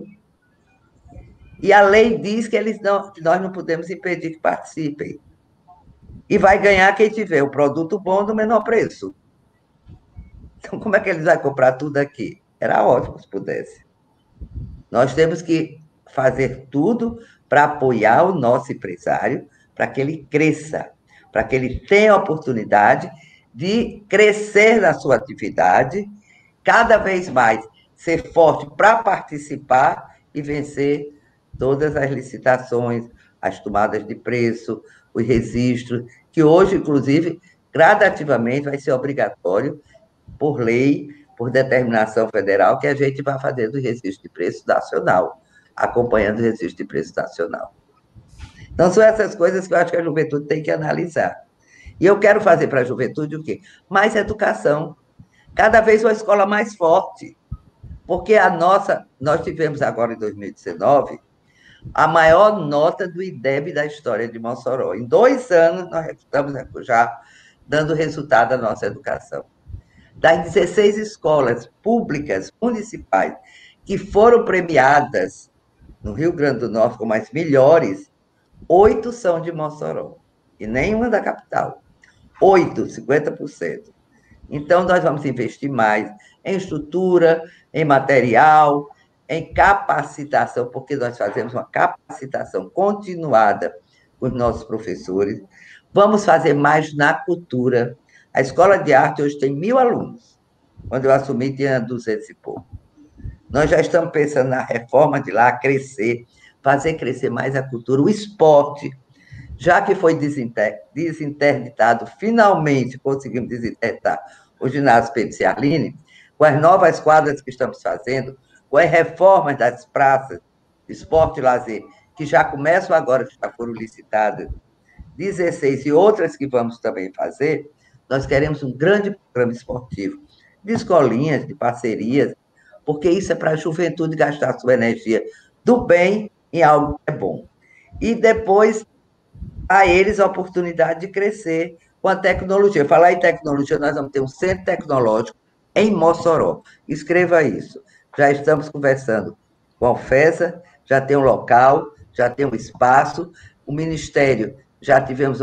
E a lei diz que nós não podemos impedir que participem. E vai ganhar quem tiver o produto bom do menor preço. Então, como é que eles vão comprar tudo aqui? Era ótimo se pudesse. Nós temos que fazer tudo para apoiar o nosso empresário, para que ele cresça, para que ele tenha a oportunidade de crescer na sua atividade, cada vez mais ser forte para participar e vencer todas as licitações, as tomadas de preço, os registros, que hoje, inclusive, gradativamente vai ser obrigatório, por lei, por determinação federal, que a gente vai fazendo o registro de preço nacional, acompanhando o registro de preço nacional. Então, são essas coisas que eu acho que a juventude tem que analisar. E eu quero fazer para a juventude o quê? Mais educação. Cada vez uma escola mais forte. Porque nós tivemos agora em 2019 a maior nota do IDEB da história de Mossoró. Em 2 anos, nós estamos já dando resultado à nossa educação. Das 16 escolas públicas municipais que foram premiadas no Rio Grande do Norte como as melhores, 8 são de Mossoró, e nenhuma da capital. 8, 50%. Então, nós vamos investir mais em estrutura, em material, em capacitação, porque nós fazemos uma capacitação continuada com os nossos professores. Vamos fazer mais na cultura. A Escola de Arte hoje tem 1.000 alunos. Quando eu assumi, tinha 200 e pouco. Nós já estamos pensando na reforma de lá, crescer, fazer crescer mais a cultura, o esporte. Já que foi desinterditado, finalmente conseguimos desinterditar o ginásio Pedro Ciarline, com as novas quadras que estamos fazendo, com as reformas das praças, esporte e lazer, que já começam agora, que já foram licitadas, 16 e outras que vamos também fazer, nós queremos um grande programa esportivo, de escolinhas, de parcerias, porque isso é para a juventude gastar sua energia do bem em algo que é bom. E depois, a eles a oportunidade de crescer com a tecnologia. Falar em tecnologia, nós vamos ter um centro tecnológico em Mossoró. Escreva isso. Já estamos conversando com a UFESA, já tem um local, já tem um espaço. O Ministério, já tivemos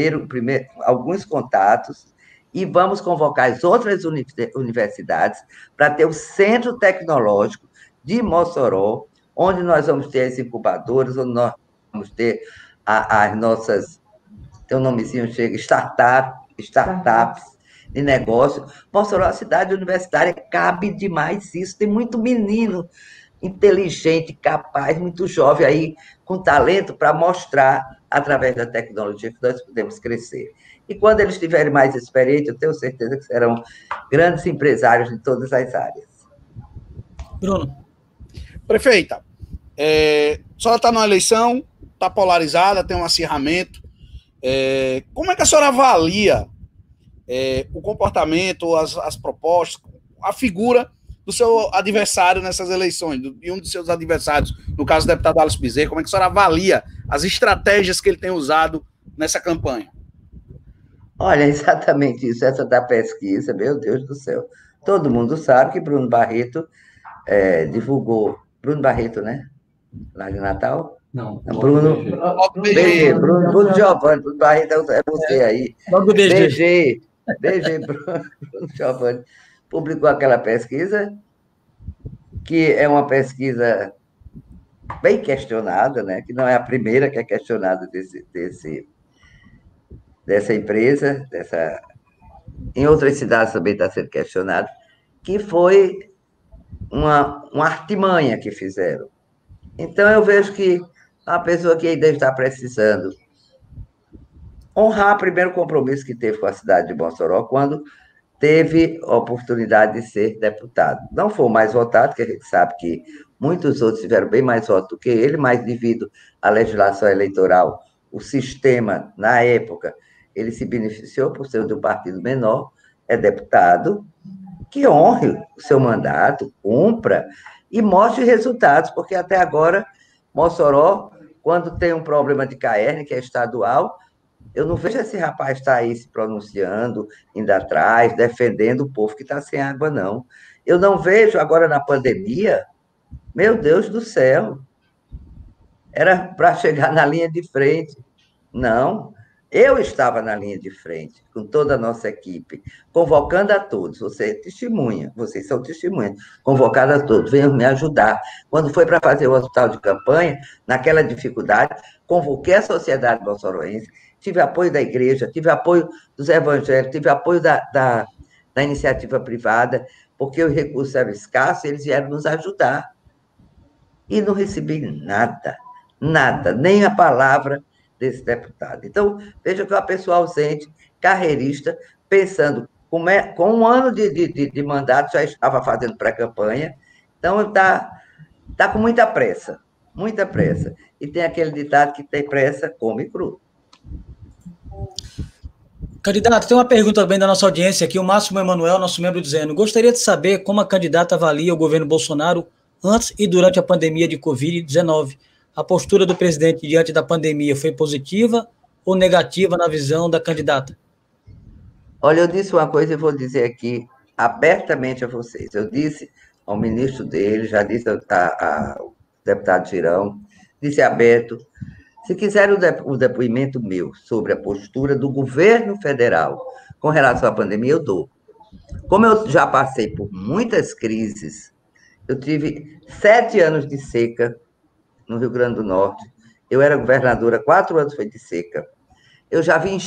alguns contatos, e vamos convocar as outras universidades para ter o Centro Tecnológico de Mossoró, onde nós vamos ter as incubadoras, onde nós vamos ter as nossas, tem um nomezinho, chega, startups de negócio. Mossoró é uma cidade universitária, cabe demais isso, tem muito menino inteligente, capaz, muito jovem aí, com talento para mostrar, através da tecnologia, que nós podemos crescer. E quando eles estiverem mais experientes, eu tenho certeza que serão grandes empresários de todas as áreas. Bruno. Prefeita, a senhora está numa eleição, está polarizada, tem um acirramento. Como é que a senhora avalia o comportamento, as propostas, a figura do seu adversário nessas eleições, e um dos seus adversários, no caso do deputado Alisson Bezerra, como é que a senhora avalia as estratégias que ele tem usado nessa campanha? Olha, exatamente isso, essa da pesquisa, meu Deus do céu. Todo mundo sabe que Bruno Barreto divulgou. Bruno Barreto, né? Lá de Natal? Não. Bruno Giovanni. Bruno Barreto é você aí. BG, Bruno Giovanni publicou aquela pesquisa, que é uma pesquisa bem questionada, né? Que não é a primeira que é questionada dessa empresa, em outras cidades também está sendo questionado, que foi uma artimanha que fizeram. Então, eu vejo que a pessoa que ainda está precisando honrar primeiro o compromisso que teve com a cidade de Mossoró, quando teve a oportunidade de ser deputado. Não foi o mais votado, que a gente sabe que muitos outros tiveram bem mais votos do que ele, mas devido à legislação eleitoral, o sistema, na época, ele se beneficiou por ser de um partido menor, é deputado, que honre o seu mandato, cumpra e mostre resultados, porque até agora, Mossoró, quando tem um problema de caerne, que é estadual, eu não vejo esse rapaz estar aí se pronunciando, indo atrás, defendendo o povo que está sem água, não. Eu não vejo agora na pandemia, meu Deus do céu, era para chegar na linha de frente. Não, eu estava na linha de frente, com toda a nossa equipe, convocando a todos. Você é testemunha, vocês são testemunhas, convocado a todos, venham me ajudar. Quando foi para fazer o hospital de campanha, naquela dificuldade, convoquei a sociedade moçoroense, tive apoio da igreja, tive apoio dos evangélicos, tive apoio da iniciativa privada, porque os recursos eram escassos, eles vieram nos ajudar. E não recebi nada, nada, nem a palavra desse deputado. Então, veja que é uma pessoa ausente, carreirista, pensando, com um ano de mandato, já estava fazendo pré-campanha, então está com muita pressa, muita pressa. E tem aquele ditado que tem pressa, come cru. Candidato, tem uma pergunta também da nossa audiência aqui, o Máximo Emanuel, nosso membro, dizendo: gostaria de saber como a candidata avalia o governo Bolsonaro antes e durante a pandemia de Covid-19. A postura do presidente diante da pandemia foi positiva ou negativa na visão da candidata? Olha, eu disse uma coisa e vou dizer aqui abertamente a vocês. Eu disse ao ministro dele, já disse ao deputado Girão, disse a Beto, se quiserem o depoimento meu sobre a postura do governo federal com relação à pandemia, eu dou. Como eu já passei por muitas crises, eu tive 7 anos de seca no Rio Grande do Norte, eu era governadora, 4 anos foi de seca, eu já vivi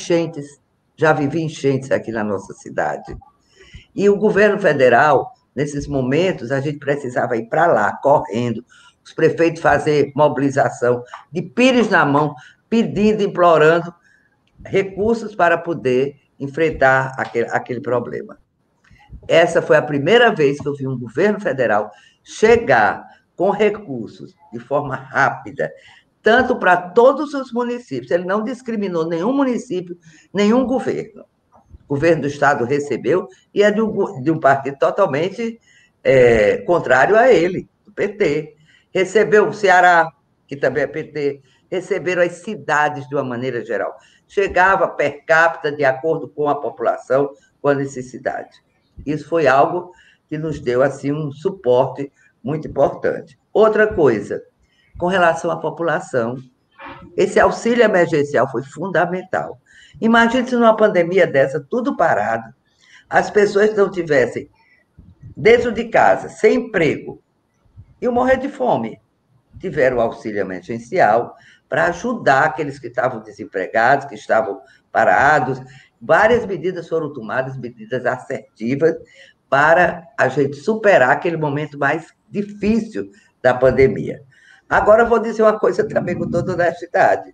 enchentes aqui na nossa cidade. E o governo federal, nesses momentos, a gente precisava ir para lá, correndo, os prefeitos fazer mobilização, de pires na mão, pedindo, implorando recursos para poder enfrentar aquele problema. Essa foi a primeira vez que eu vi um governo federal chegar com recursos de forma rápida, tanto para todos os municípios. Ele não discriminou nenhum município, nenhum governo. O governo do estado recebeu e é de um partido totalmente contrário a ele, do PT. Recebeu o Ceará, que também é PT, receberam as cidades de uma maneira geral. Chegava per capita de acordo com a população, com a necessidade. Isso foi algo que nos deu assim um suporte muito importante. Outra coisa, com relação à população, esse auxílio emergencial foi fundamental. Imagine se numa pandemia dessa, tudo parado, as pessoas não tivessem dentro de casa, sem emprego, iam morrer de fome. Tiveram o auxílio emergencial para ajudar aqueles que estavam desempregados, que estavam parados. Várias medidas foram tomadas, medidas assertivas, para a gente superar aquele momento mais difícil da pandemia. Agora, eu vou dizer uma coisa também com toda honestidade.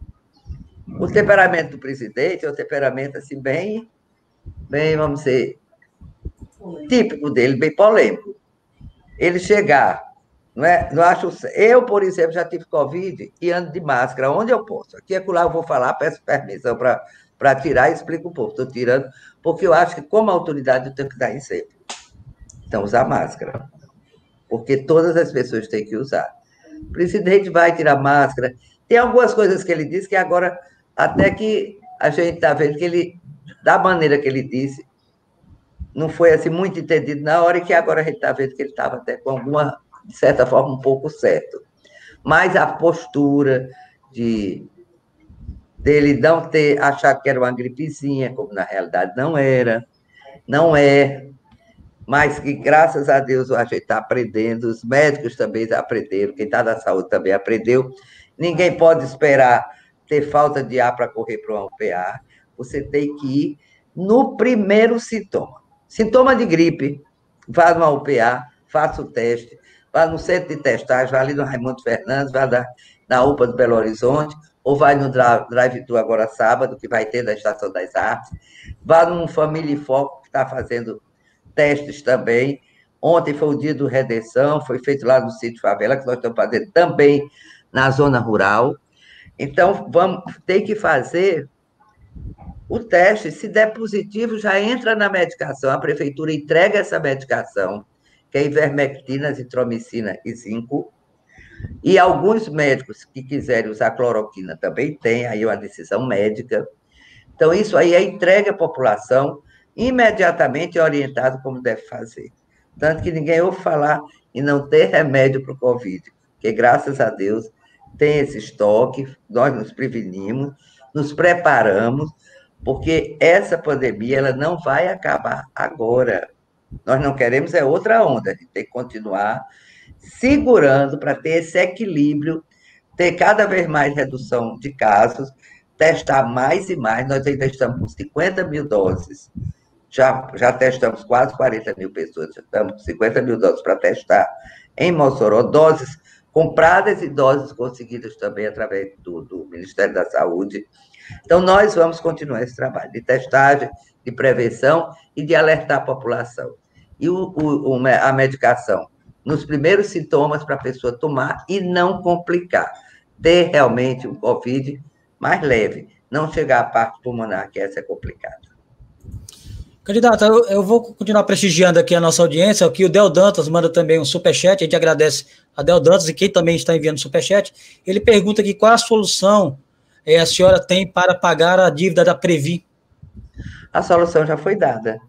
O temperamento do presidente é um temperamento assim, bem, vamos dizer, típico dele, bem polêmico. Ele chegar, não acho. Eu, por exemplo, já tive Covid e ando de máscara onde eu posso. Aqui é lá eu vou falar, peço permissão para tirar e explico um pouco. Estou tirando, porque eu acho que, como autoridade, eu tenho que dar exemplo. Então, usar máscara. Porque todas as pessoas têm que usar. O presidente vai tirar máscara. Tem algumas coisas que ele disse que agora, até que a gente está vendo que ele, da maneira que ele disse, não foi assim muito entendido na hora, e que agora a gente está vendo que ele estava até com alguma, de certa forma, um pouco certo. Mas a postura dele não ter achado que era uma gripezinha, como na realidade não era, não é, mas que, graças a Deus, a gente está aprendendo, os médicos também aprenderam, quem está da saúde também aprendeu. Ninguém pode esperar ter falta de ar para correr para uma UPA. Você tem que ir no primeiro sintoma. Sintoma de gripe, vá numa UPA, faça o teste, vá no centro de testagem, vá ali no Raimundo Fernandes, vá na UPA do Belo Horizonte, ou vai no Drive-Thru agora sábado, que vai ter da Estação das Artes. Vá num Família e Foco, que está fazendo testes também. Ontem foi o dia do Redenção, foi feito lá no Sítio Favela, que nós estamos fazendo também na zona rural. Então, vamos ter que fazer o teste. Se der positivo, já entra na medicação. A prefeitura entrega essa medicação, que é ivermectina, azitromicina e zinco. E alguns médicos que quiserem usar cloroquina também tem, aí uma decisão médica. Então, isso aí é entregue à população, imediatamente orientado como deve fazer. Tanto que ninguém ouve falar em não ter remédio para o Covid, porque, graças a Deus, tem esse estoque, nós nos prevenimos, nos preparamos, porque essa pandemia ela não vai acabar agora. Nós não queremos é outra onda, a gente tem que continuar segurando para ter esse equilíbrio, ter cada vez mais redução de casos, testar mais e mais. Nós ainda estamos com 50 mil doses, já testamos quase 40 mil pessoas, já estamos com 50 mil doses para testar em Mossoró, doses compradas e doses conseguidas também através do Ministério da Saúde. Então, nós vamos continuar esse trabalho de testagem, de prevenção e de alertar a população. E a medicação, nos primeiros sintomas para a pessoa tomar e não complicar, ter realmente um Covid mais leve, não chegar à parte pulmonar, que essa é complicada. Candidata, eu vou continuar prestigiando aqui a nossa audiência. Aqui o Del Dantas manda também um superchat, a gente agradece a Del Dantas e quem também está enviando superchat. Ele pergunta aqui qual a solução a senhora tem para pagar a dívida da Previ. A solução já foi dada.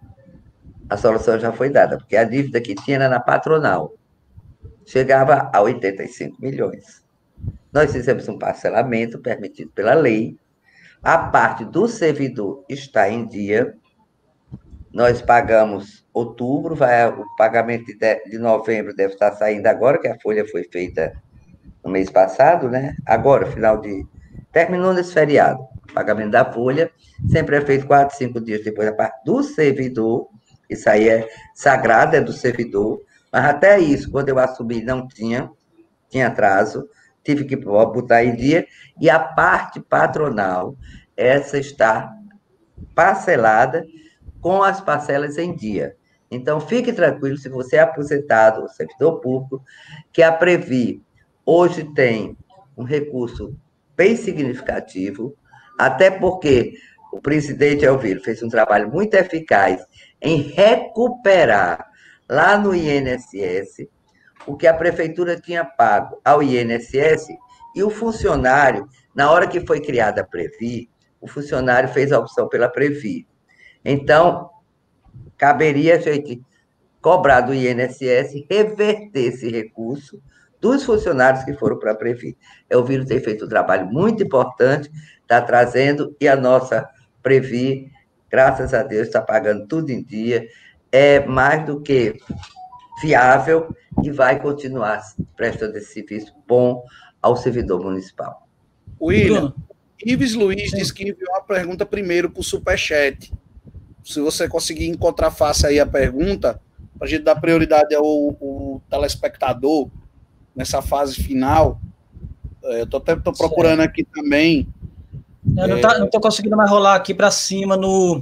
A solução já foi dada, porque a dívida que tinha era na patronal. Chegava a 85 milhões. Nós fizemos um parcelamento permitido pela lei. A parte do servidor está em dia. Nós pagamos outubro, o pagamento de novembro deve estar saindo agora, que a folha foi feita no mês passado, né? Agora, terminou nesse feriado, o pagamento da folha, sempre é feito 4, 5 dias depois da parte do servidor, isso aí é sagrado, é do servidor, mas até isso, quando eu assumi, não tinha atraso, tive que botar em dia, e a parte patronal, essa está parcelada, com as parcelas em dia. Então, fique tranquilo, se você é aposentado ou servidor público, que a Previ hoje tem um recurso bem significativo, até porque o presidente Elviro fez um trabalho muito eficaz em recuperar lá no INSS o que a prefeitura tinha pago ao INSS e o funcionário, na hora que foi criada a Previ, o funcionário fez a opção pela Previ. Então, caberia a gente cobrar do INSS, reverter esse recurso dos funcionários que foram para a Previ. Elviro tem feito um trabalho muito importante, está trazendo, e a nossa Previ, graças a Deus, está pagando tudo em dia, é mais do que viável e vai continuar prestando esse serviço bom ao servidor municipal. William, Ives Luiz disse que enviou uma pergunta primeiro para o Superchat. Se você conseguir encontrar fácil aí a pergunta, para a gente dar prioridade ao telespectador nessa fase final. Eu estou procurando aqui também. Eu não estou conseguindo mais rolar aqui para cima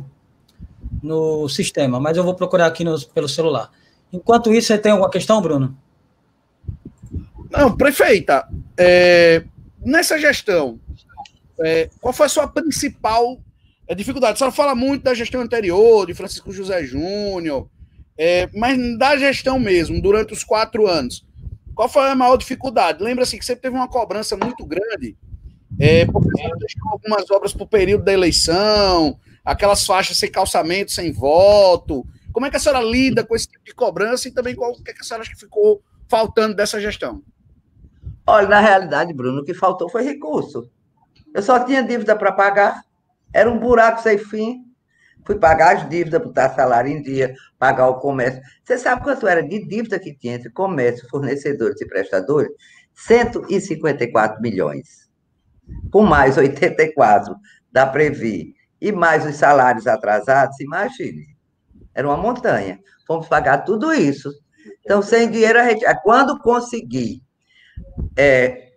no sistema, mas eu vou procurar aqui pelo celular. Enquanto isso, você tem alguma questão, Bruno? Não, prefeita, nessa gestão, qual foi a sua principal dificuldade? A senhora fala muito da gestão anterior, de Francisco José Júnior, mas da gestão mesmo, durante os 4 anos, qual foi a maior dificuldade? Lembra-se que sempre teve uma cobrança muito grande, porque a senhora deixou algumas obras para o período da eleição, aquelas faixas sem calçamento, sem voto. Como é que a senhora lida com esse tipo de cobrança e também o que a senhora acha que ficou faltando dessa gestão? Olha, na realidade, Bruno, o que faltou foi recurso. Eu só tinha dívida para pagar, era um buraco sem fim. Fui pagar as dívidas, botar salário em dia, pagar o comércio. Você sabe quanto era de dívida que tinha entre comércio, fornecedores e prestadores? 154 milhões. Com mais 84 da Previ e mais os salários atrasados, imagine. Era uma montanha. Fomos pagar tudo isso. Então, sem dinheiro, quando conseguir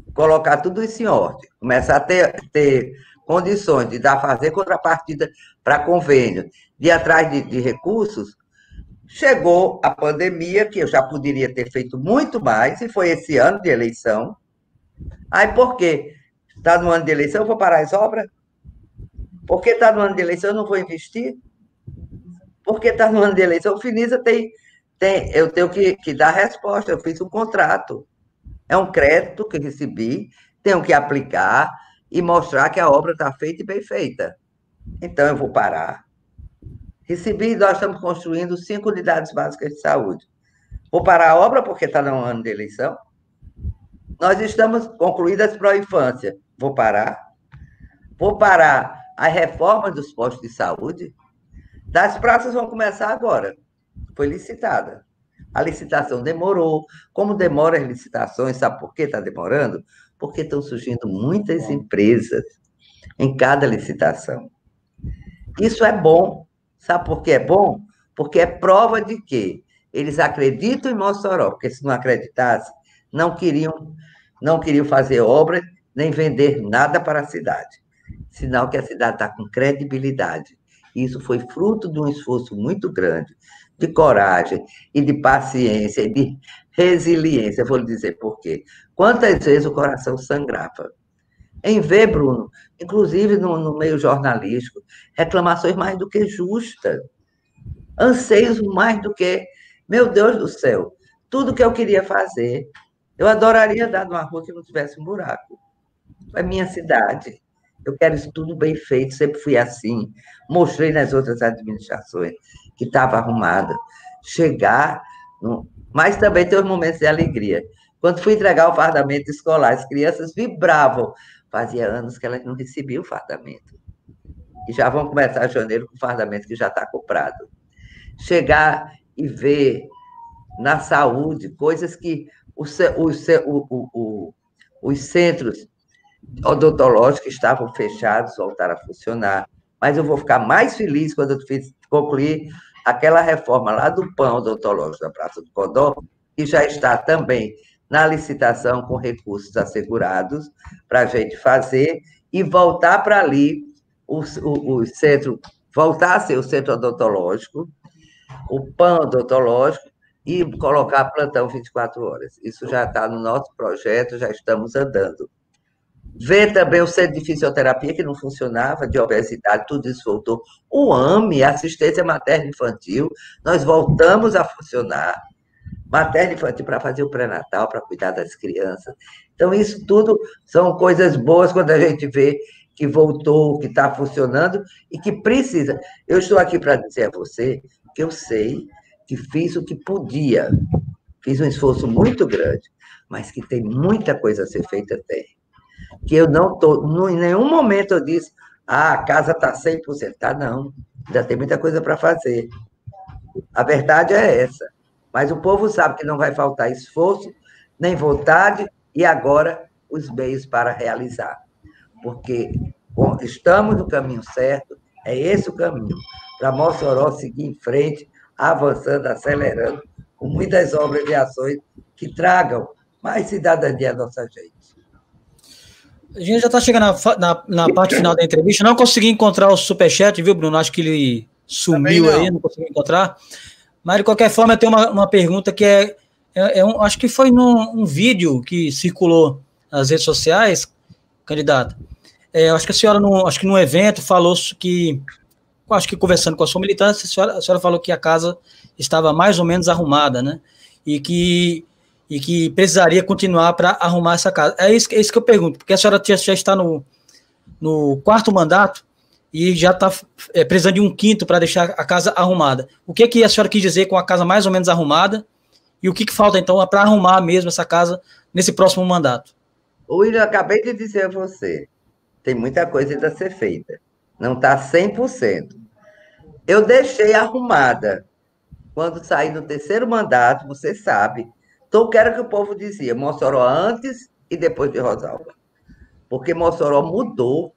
colocar tudo isso em ordem, começar a ter condições de fazer contrapartida para convênio, de ir atrás de recursos, chegou a pandemia, que eu já poderia ter feito muito mais, e foi esse ano de eleição. Aí, por quê? Está no ano de eleição, eu vou parar as obras? Porque está no ano de eleição, eu não vou investir? Porque está no ano de eleição, o Finisa eu tenho que dar resposta, eu fiz um contrato. É um crédito que recebi, tenho que aplicar e mostrar que a obra está feita e bem feita. Então, eu vou parar. Recebi, nós estamos construindo 5 unidades básicas de saúde. Vou parar a obra porque está no ano de eleição. Nós estamos concluídas para a infância. Vou parar. Vou parar a reforma dos postos de saúde. Das praças vão começar agora. Foi licitada. A licitação demorou. Como demora as licitações, sabe por que está demorando? Porque estão surgindo muitas empresas em cada licitação. Isso é bom. Sabe por que é bom? Porque é prova de que eles acreditam em Mossoró, porque se não acreditassem, não queriam fazer obras nem vender nada para a cidade. Sinal que a cidade está com credibilidade. Isso foi fruto de um esforço muito grande, de coragem e de paciência e de resiliência. Vou lhe dizer por quê. Quantas vezes o coração sangrava em ver, Bruno, inclusive no meio jornalístico, reclamações mais do que justas, anseios mais do que, meu Deus do céu, tudo que eu queria fazer, eu adoraria dar numa rua que não tivesse um buraco. É minha cidade, eu quero isso tudo bem feito, sempre fui assim, mostrei nas outras administrações que estava arrumada, mas também tem os momentos de alegria. Quando fui entregar o fardamento escolar, as crianças vibravam. Fazia anos que elas não recebiam o fardamento. E já vão começar em janeiro com o fardamento que já está comprado. Chegar e ver na saúde coisas que os centros odontológicos estavam fechados, voltaram a funcionar. Mas eu vou ficar mais feliz quando eu concluir aquela reforma lá do PAN odontológico da Praça do Codó, que já está também na licitação com recursos assegurados para a gente fazer e voltar para ali o centro, voltar a ser o centro odontológico, o PAN odontológico e colocar plantão 24 horas. Isso já está no nosso projeto, já estamos andando. Ver também o centro de fisioterapia que não funcionava, de obesidade, tudo isso voltou. O AME, assistência materno-infantil, nós voltamos a funcionar. Materno-infantil para fazer o pré-natal, para cuidar das crianças. Então, isso tudo são coisas boas quando a gente vê que voltou, que está funcionando e que precisa. Eu estou aqui para dizer a você que eu sei que fiz o que podia, fiz um esforço muito grande, mas que tem muita coisa a ser feita até. Que eu não estou, em nenhum momento eu disse, a casa está 100%. Tá, não, ainda tem muita coisa para fazer. A verdade é essa. Mas o povo sabe que não vai faltar esforço, nem vontade, e agora os meios para realizar. Porque estamos no caminho certo, é esse o caminho, para Mossoró seguir em frente, avançando, acelerando, com muitas obras e ações que tragam mais cidadania à nossa gente. A gente já está chegando na parte final da entrevista. Não consegui encontrar o superchat, viu, Bruno? Acho que ele sumiu aí, não consegui encontrar. Mas, de qualquer forma, eu tenho uma pergunta que acho que foi num vídeo que circulou nas redes sociais, candidato. Acho que a senhora, acho que num evento, falou que, acho que conversando com a sua militância, a senhora falou que a casa estava mais ou menos arrumada, né? E que precisaria continuar para arrumar essa casa. É isso que eu pergunto, porque a senhora já está no 4º mandato e já está precisando de um 5º para deixar a casa arrumada. O que a senhora quis dizer com a casa mais ou menos arrumada e o que falta, então, para arrumar mesmo essa casa nesse próximo mandato? William, eu acabei de dizer a você, tem muita coisa ainda a ser feita. Não está 100%. Eu deixei arrumada. Quando saí do 3º mandato, você sabe. Então, eu quero que o povo dizia Mossoró antes e depois de Rosalba. Porque Mossoró mudou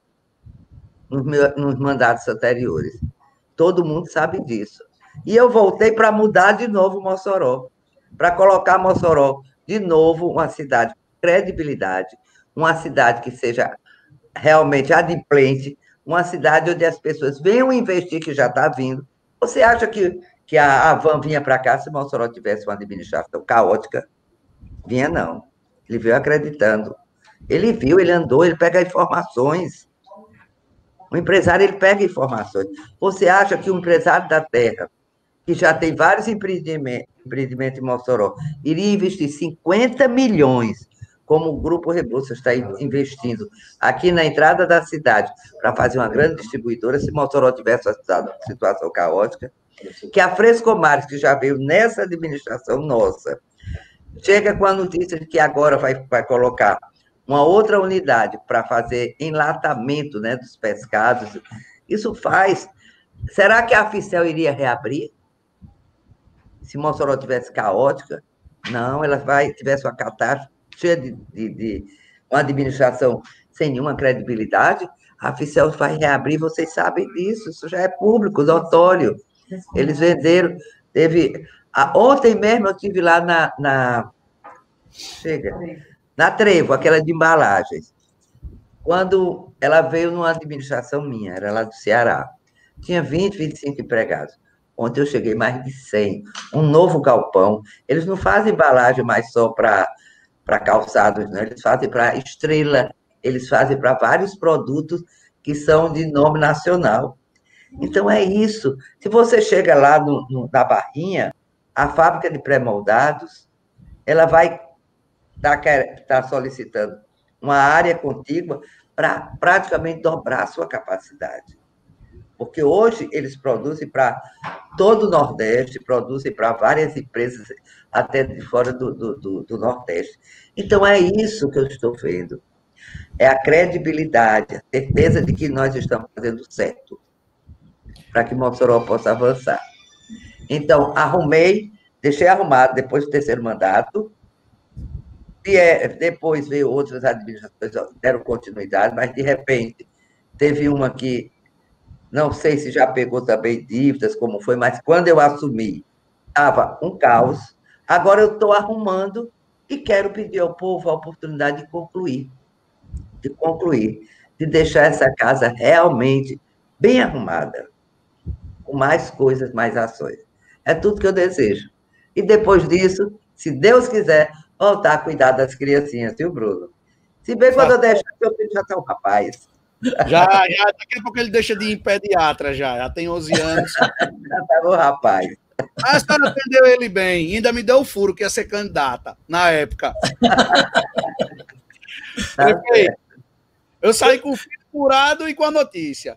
nos mandatos anteriores. Todo mundo sabe disso. E eu voltei para mudar de novo Mossoró, para colocar Mossoró de novo uma cidade com credibilidade, uma cidade que seja realmente adimplente, uma cidade onde as pessoas venham investir, que já está vindo. Você acha que a Van vinha para cá se Mossoró tivesse uma administração caótica? Vinha, não. Ele veio acreditando. Ele viu, ele andou, ele pega informações. O empresário, ele pega informações. Você acha que o empresário da terra, que já tem vários empreendimentos em Mossoró, iria investir 50 milhões, como o Grupo Rebouças está investindo aqui na entrada da cidade, para fazer uma grande distribuidora, se Mossoró tivesse uma situação caótica? Que a Frescomares, que já veio nessa administração nossa, chega com a notícia de que agora vai colocar uma outra unidade para fazer enlatamento, né, dos pescados. Isso faz. Será que a Ficel iria reabrir? Se Mossoró tivesse caótica? Não, ela tivesse uma catástrofe cheia de uma administração sem nenhuma credibilidade, a Ficel vai reabrir, vocês sabem disso, isso já é público, notório. Eles venderam, ontem mesmo eu estive lá na Trevo, aquela de embalagens. Quando ela veio numa administração minha, era lá do Ceará, tinha 20, 25 empregados. Ontem eu cheguei mais de 100, um novo galpão. Eles não fazem embalagem mais só para calçados, não. Eles fazem para Estrela, eles fazem para vários produtos que são de nome nacional. Então, é isso. Se você chega lá na Barrinha, a fábrica de pré-moldados, ela vai estar solicitando uma área contígua para praticamente dobrar a sua capacidade. Porque hoje eles produzem para todo o Nordeste, produzem para várias empresas, até de fora do Nordeste. Então, é isso que eu estou vendo. É a credibilidade, a certeza de que nós estamos fazendo certo, para que Mossoró possa avançar. Então, deixei arrumado depois do terceiro mandato, depois veio outras administrações, deram continuidade, mas, de repente, teve uma que, não sei se já pegou também dívidas, como foi, mas quando eu assumi, estava um caos. Agora eu estou arrumando e quero pedir ao povo a oportunidade de concluir, de deixar essa casa realmente bem arrumada, com mais coisas, mais ações. É tudo que eu desejo. E depois disso, se Deus quiser, voltar a cuidar das criancinhas, viu, Bruno? Se bem quando eu deixar, meu filho já está um rapaz. Já, daqui a pouco ele deixa de ir em pediatra, já tem 11 anos. Já está um rapaz. A senhora atendeu ele bem, ainda me deu o furo que ia ser candidata, na época. Tá. Eu saí com o filho curado e com a notícia.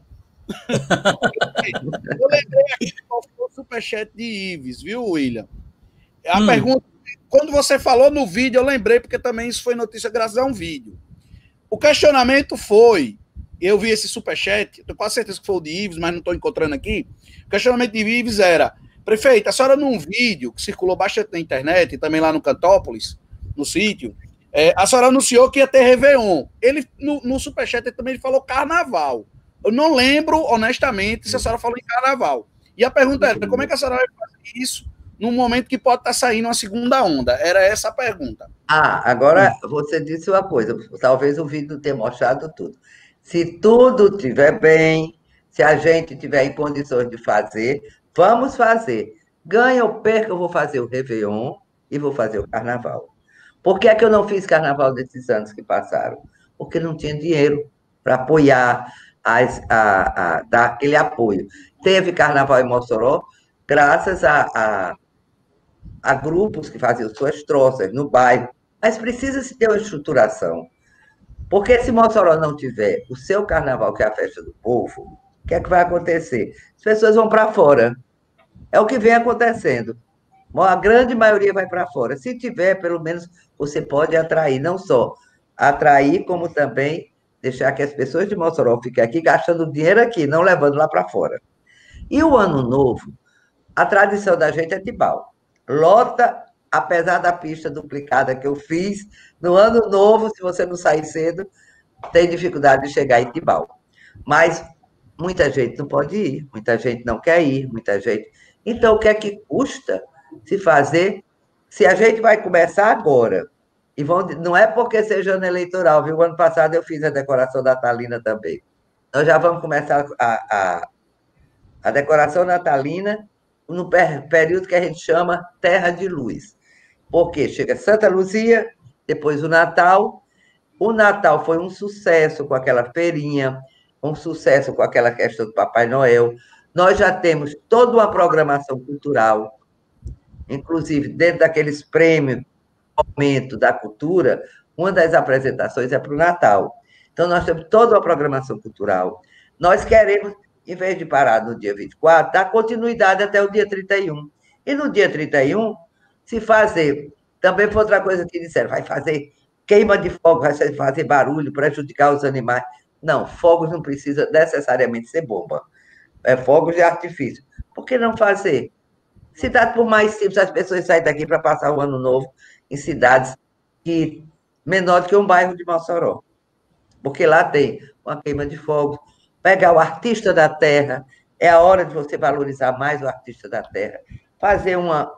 Eu lembrei aqui qual foi o superchat de Ives, viu, William? A pergunta, quando você falou no vídeo, eu lembrei, porque também isso foi notícia graças a um vídeo. O questionamento foi, eu vi esse superchat, tenho quase certeza que foi o de Ives, mas não estou encontrando aqui. O questionamento de Ives era: prefeito, a senhora num vídeo que circulou bastante na internet e também lá no Cantópolis, no sítio, a senhora anunciou que ia ter Réveillon. Ele, no superchat, ele também falou carnaval. Eu não lembro, honestamente, se a senhora falou em carnaval. E a pergunta era, como é que a senhora vai fazer isso num momento que pode estar saindo uma segunda onda? Era essa a pergunta. Agora você disse uma coisa, talvez o vídeo tenha mostrado tudo. Se tudo estiver bem, se a gente estiver em condições de fazer, vamos fazer. Ganha ou perca, eu vou fazer o Réveillon e vou fazer o Carnaval. Por que é que eu não fiz Carnaval desses anos que passaram? Porque não tinha dinheiro para apoiar, dar aquele apoio. Teve Carnaval em Mossoró, graças a grupos que faziam suas troças no bairro, mas precisa-se ter uma estruturação. Porque se Mossoró não tiver o seu carnaval, que é a festa do povo, o que é que vai acontecer? As pessoas vão para fora. É o que vem acontecendo. A grande maioria vai para fora. Se tiver, pelo menos, você pode atrair, não só atrair, como também deixar que as pessoas de Mossoró fiquem aqui gastando dinheiro aqui, não levando lá para fora. E o Ano Novo, a tradição da gente é Tibau. Lota, apesar da pista duplicada que eu fiz, no Ano Novo, se você não sair cedo, tem dificuldade de chegar em Tibau. Mas muita gente não pode ir, muita gente não quer ir, muita gente... Então, o que é que custa se fazer? Se a gente vai começar agora, E não é porque seja ano eleitoral, viu? O ano passado eu fiz a decoração natalina também. Nós já vamos começar a decoração natalina no período que a gente chama Terra de Luz. Porque chega Santa Luzia, depois o Natal. O Natal foi um sucesso com aquela feirinha, um sucesso com aquela questão do Papai Noel. Nós já temos toda uma programação cultural, inclusive dentro daqueles prêmios Momento da Cultura, uma das apresentações é para o Natal. Então, nós temos toda uma programação cultural. Nós queremos, em vez de parar no dia 24, dar continuidade até o dia 31. E no dia 31, se fazer, também foi outra coisa que disseram, vai fazer queima de fogo, vai fazer barulho, prejudicar os animais. Não, fogos não precisa necessariamente ser bomba. É fogos de artifício. Por que não fazer? Cidade, por mais simples, as pessoas saem daqui para passar o ano novo em cidades menor do que um bairro de Mossoró. Porque lá tem uma queima de fogos, pegar o artista da terra, é a hora de você valorizar mais o artista da terra, fazer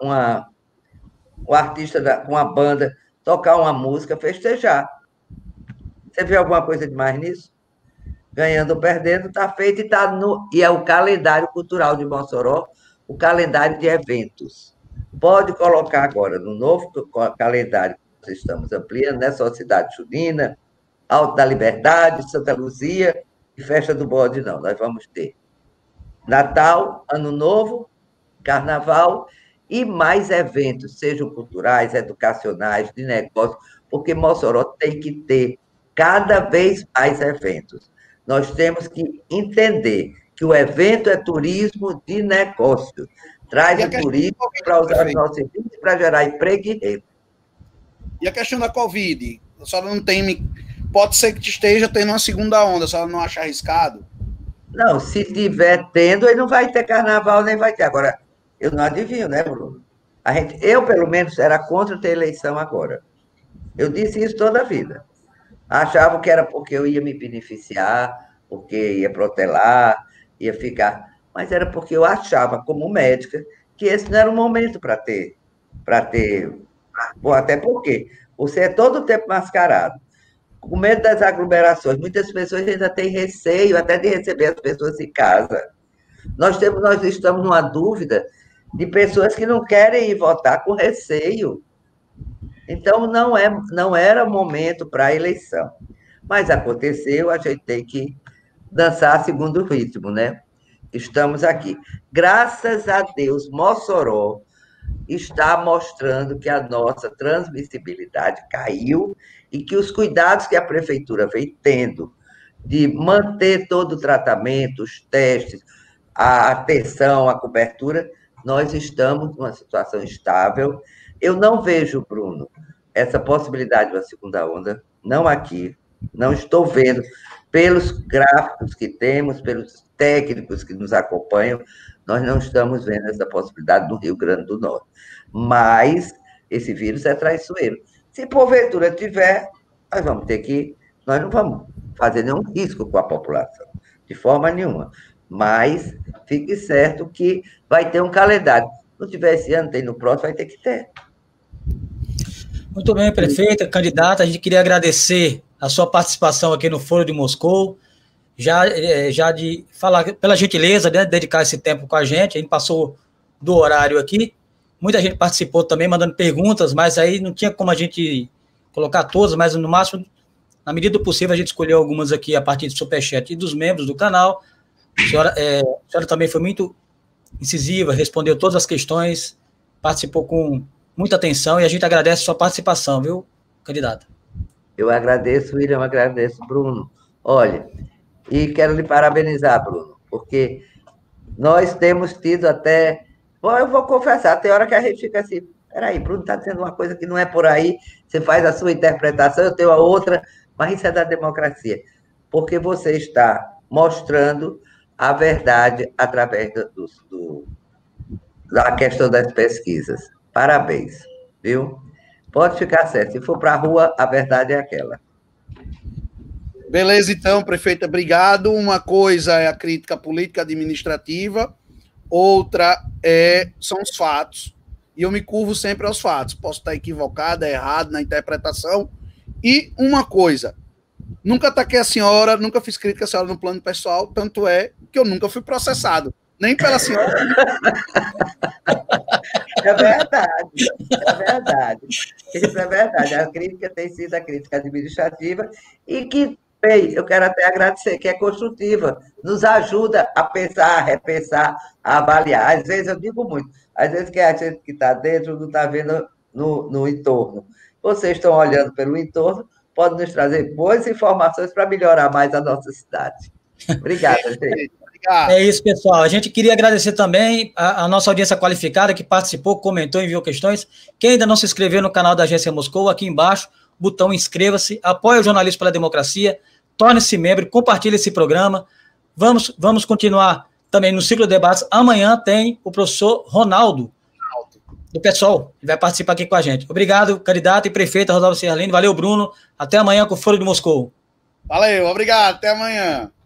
o artista com uma banda, tocar uma música, festejar. Você vê alguma coisa demais nisso? Ganhando ou perdendo, está feito e é o calendário cultural de Mossoró, o calendário de eventos. Pode colocar agora no novo calendário que nós estamos ampliando, né? Só Cidade Junina, Alto da Liberdade, Santa Luzia e Festa do Bode, não. Nós vamos ter Natal, Ano Novo, Carnaval e mais eventos, sejam culturais, educacionais, de negócio, porque Mossoró tem que ter cada vez mais eventos. Nós temos que entender que o evento é turismo de negócio. Traz o turismo para usar o nosso serviço para gerar emprego e renda. E a questão da Covid? A senhora não tem... Pode ser que esteja tendo uma segunda onda, a senhora não acha arriscado? Não, se tiver tendo, ele não vai ter carnaval, nem vai ter. Agora, eu não adivinho, né, Bruno? Eu, pelo menos, era contra ter eleição agora. Eu disse isso toda a vida. Achava que era porque eu ia me beneficiar, porque ia protelar, ia ficar... Mas era porque eu achava, como médica, que esse não era o momento para ter. Bom, até porque você é todo o tempo mascarado. Com medo das aglomerações, muitas pessoas ainda têm receio até de receber as pessoas em casa. Nós estamos numa dúvida de pessoas que não querem ir votar com receio. Então, não era momento para a eleição. Mas aconteceu, a gente tem que dançar segundo o ritmo, né? Estamos aqui. Graças a Deus, Mossoró está mostrando que a nossa transmissibilidade caiu e que os cuidados que a prefeitura vem tendo de manter todo o tratamento, os testes, a atenção, a cobertura, nós estamos numa situação estável. Eu não vejo, Bruno, essa possibilidade de uma segunda onda, não aqui, não estou vendo, pelos gráficos que temos, pelos técnicos que nos acompanham, nós não estamos vendo essa possibilidade no Rio Grande do Norte. Mas esse vírus é traiçoeiro. Se porventura tiver, nós não vamos fazer nenhum risco com a população, de forma nenhuma. Mas fique certo que vai ter um calendário. Se não tiver esse ano, tem no próximo, vai ter que ter. Muito bem, prefeita, candidata, a gente queria agradecer a sua participação aqui no Foro de Moscou, já de falar, pela gentileza, né, de dedicar esse tempo com a gente passou do horário aqui, muita gente participou também, mandando perguntas, mas aí não tinha como a gente colocar todas, mas no máximo, na medida do possível, a gente escolheu algumas aqui a partir do Superchat e dos membros do canal. A senhora também foi muito incisiva, respondeu todas as questões, participou com muita atenção e a gente agradece a sua participação, viu, candidata? Eu agradeço, William, agradeço, Bruno. Olha, e quero lhe parabenizar, Bruno, porque nós temos tido até... Bom, eu vou confessar, tem hora que a gente fica assim, peraí, Bruno está dizendo uma coisa que não é por aí, você faz a sua interpretação, eu tenho a outra, mas isso é da democracia, porque você está mostrando a verdade através da questão das pesquisas. Parabéns, viu? Pode ficar certo. Se for para a rua, a verdade é aquela. Beleza, então, prefeita, obrigado. Uma coisa é a crítica política administrativa, outra são os fatos. e eu me curvo sempre aos fatos. Posso estar equivocado, errado na interpretação. E uma coisa, nunca ataquei a senhora, nunca fiz crítica à senhora no plano pessoal, tanto é que eu nunca fui processado. Nem pela senhora. É verdade, é verdade. Isso é verdade. A crítica tem sido a crítica administrativa e que, bem, eu quero até agradecer, que é construtiva, nos ajuda a pensar, a repensar, a avaliar. Às vezes, eu digo muito, às vezes que a gente que está dentro não está vendo no entorno. Vocês estão olhando pelo entorno, podem nos trazer boas informações para melhorar mais a nossa cidade. Obrigada, gente. É isso, pessoal. A gente queria agradecer também a nossa audiência qualificada que participou, comentou, enviou questões. Quem ainda não se inscreveu no canal da Agência Moscou, aqui embaixo, botão inscreva-se, apoie o Jornalismo pela Democracia, torne-se membro, compartilhe esse programa. Vamos continuar também no ciclo de debates. Amanhã tem o professor Ronaldo, do PSOL, que vai participar aqui com a gente. Obrigado, candidato e prefeita Rosalba Serralini. Valeu, Bruno. Até amanhã com o Foro de Moscou. Valeu, obrigado. Até amanhã.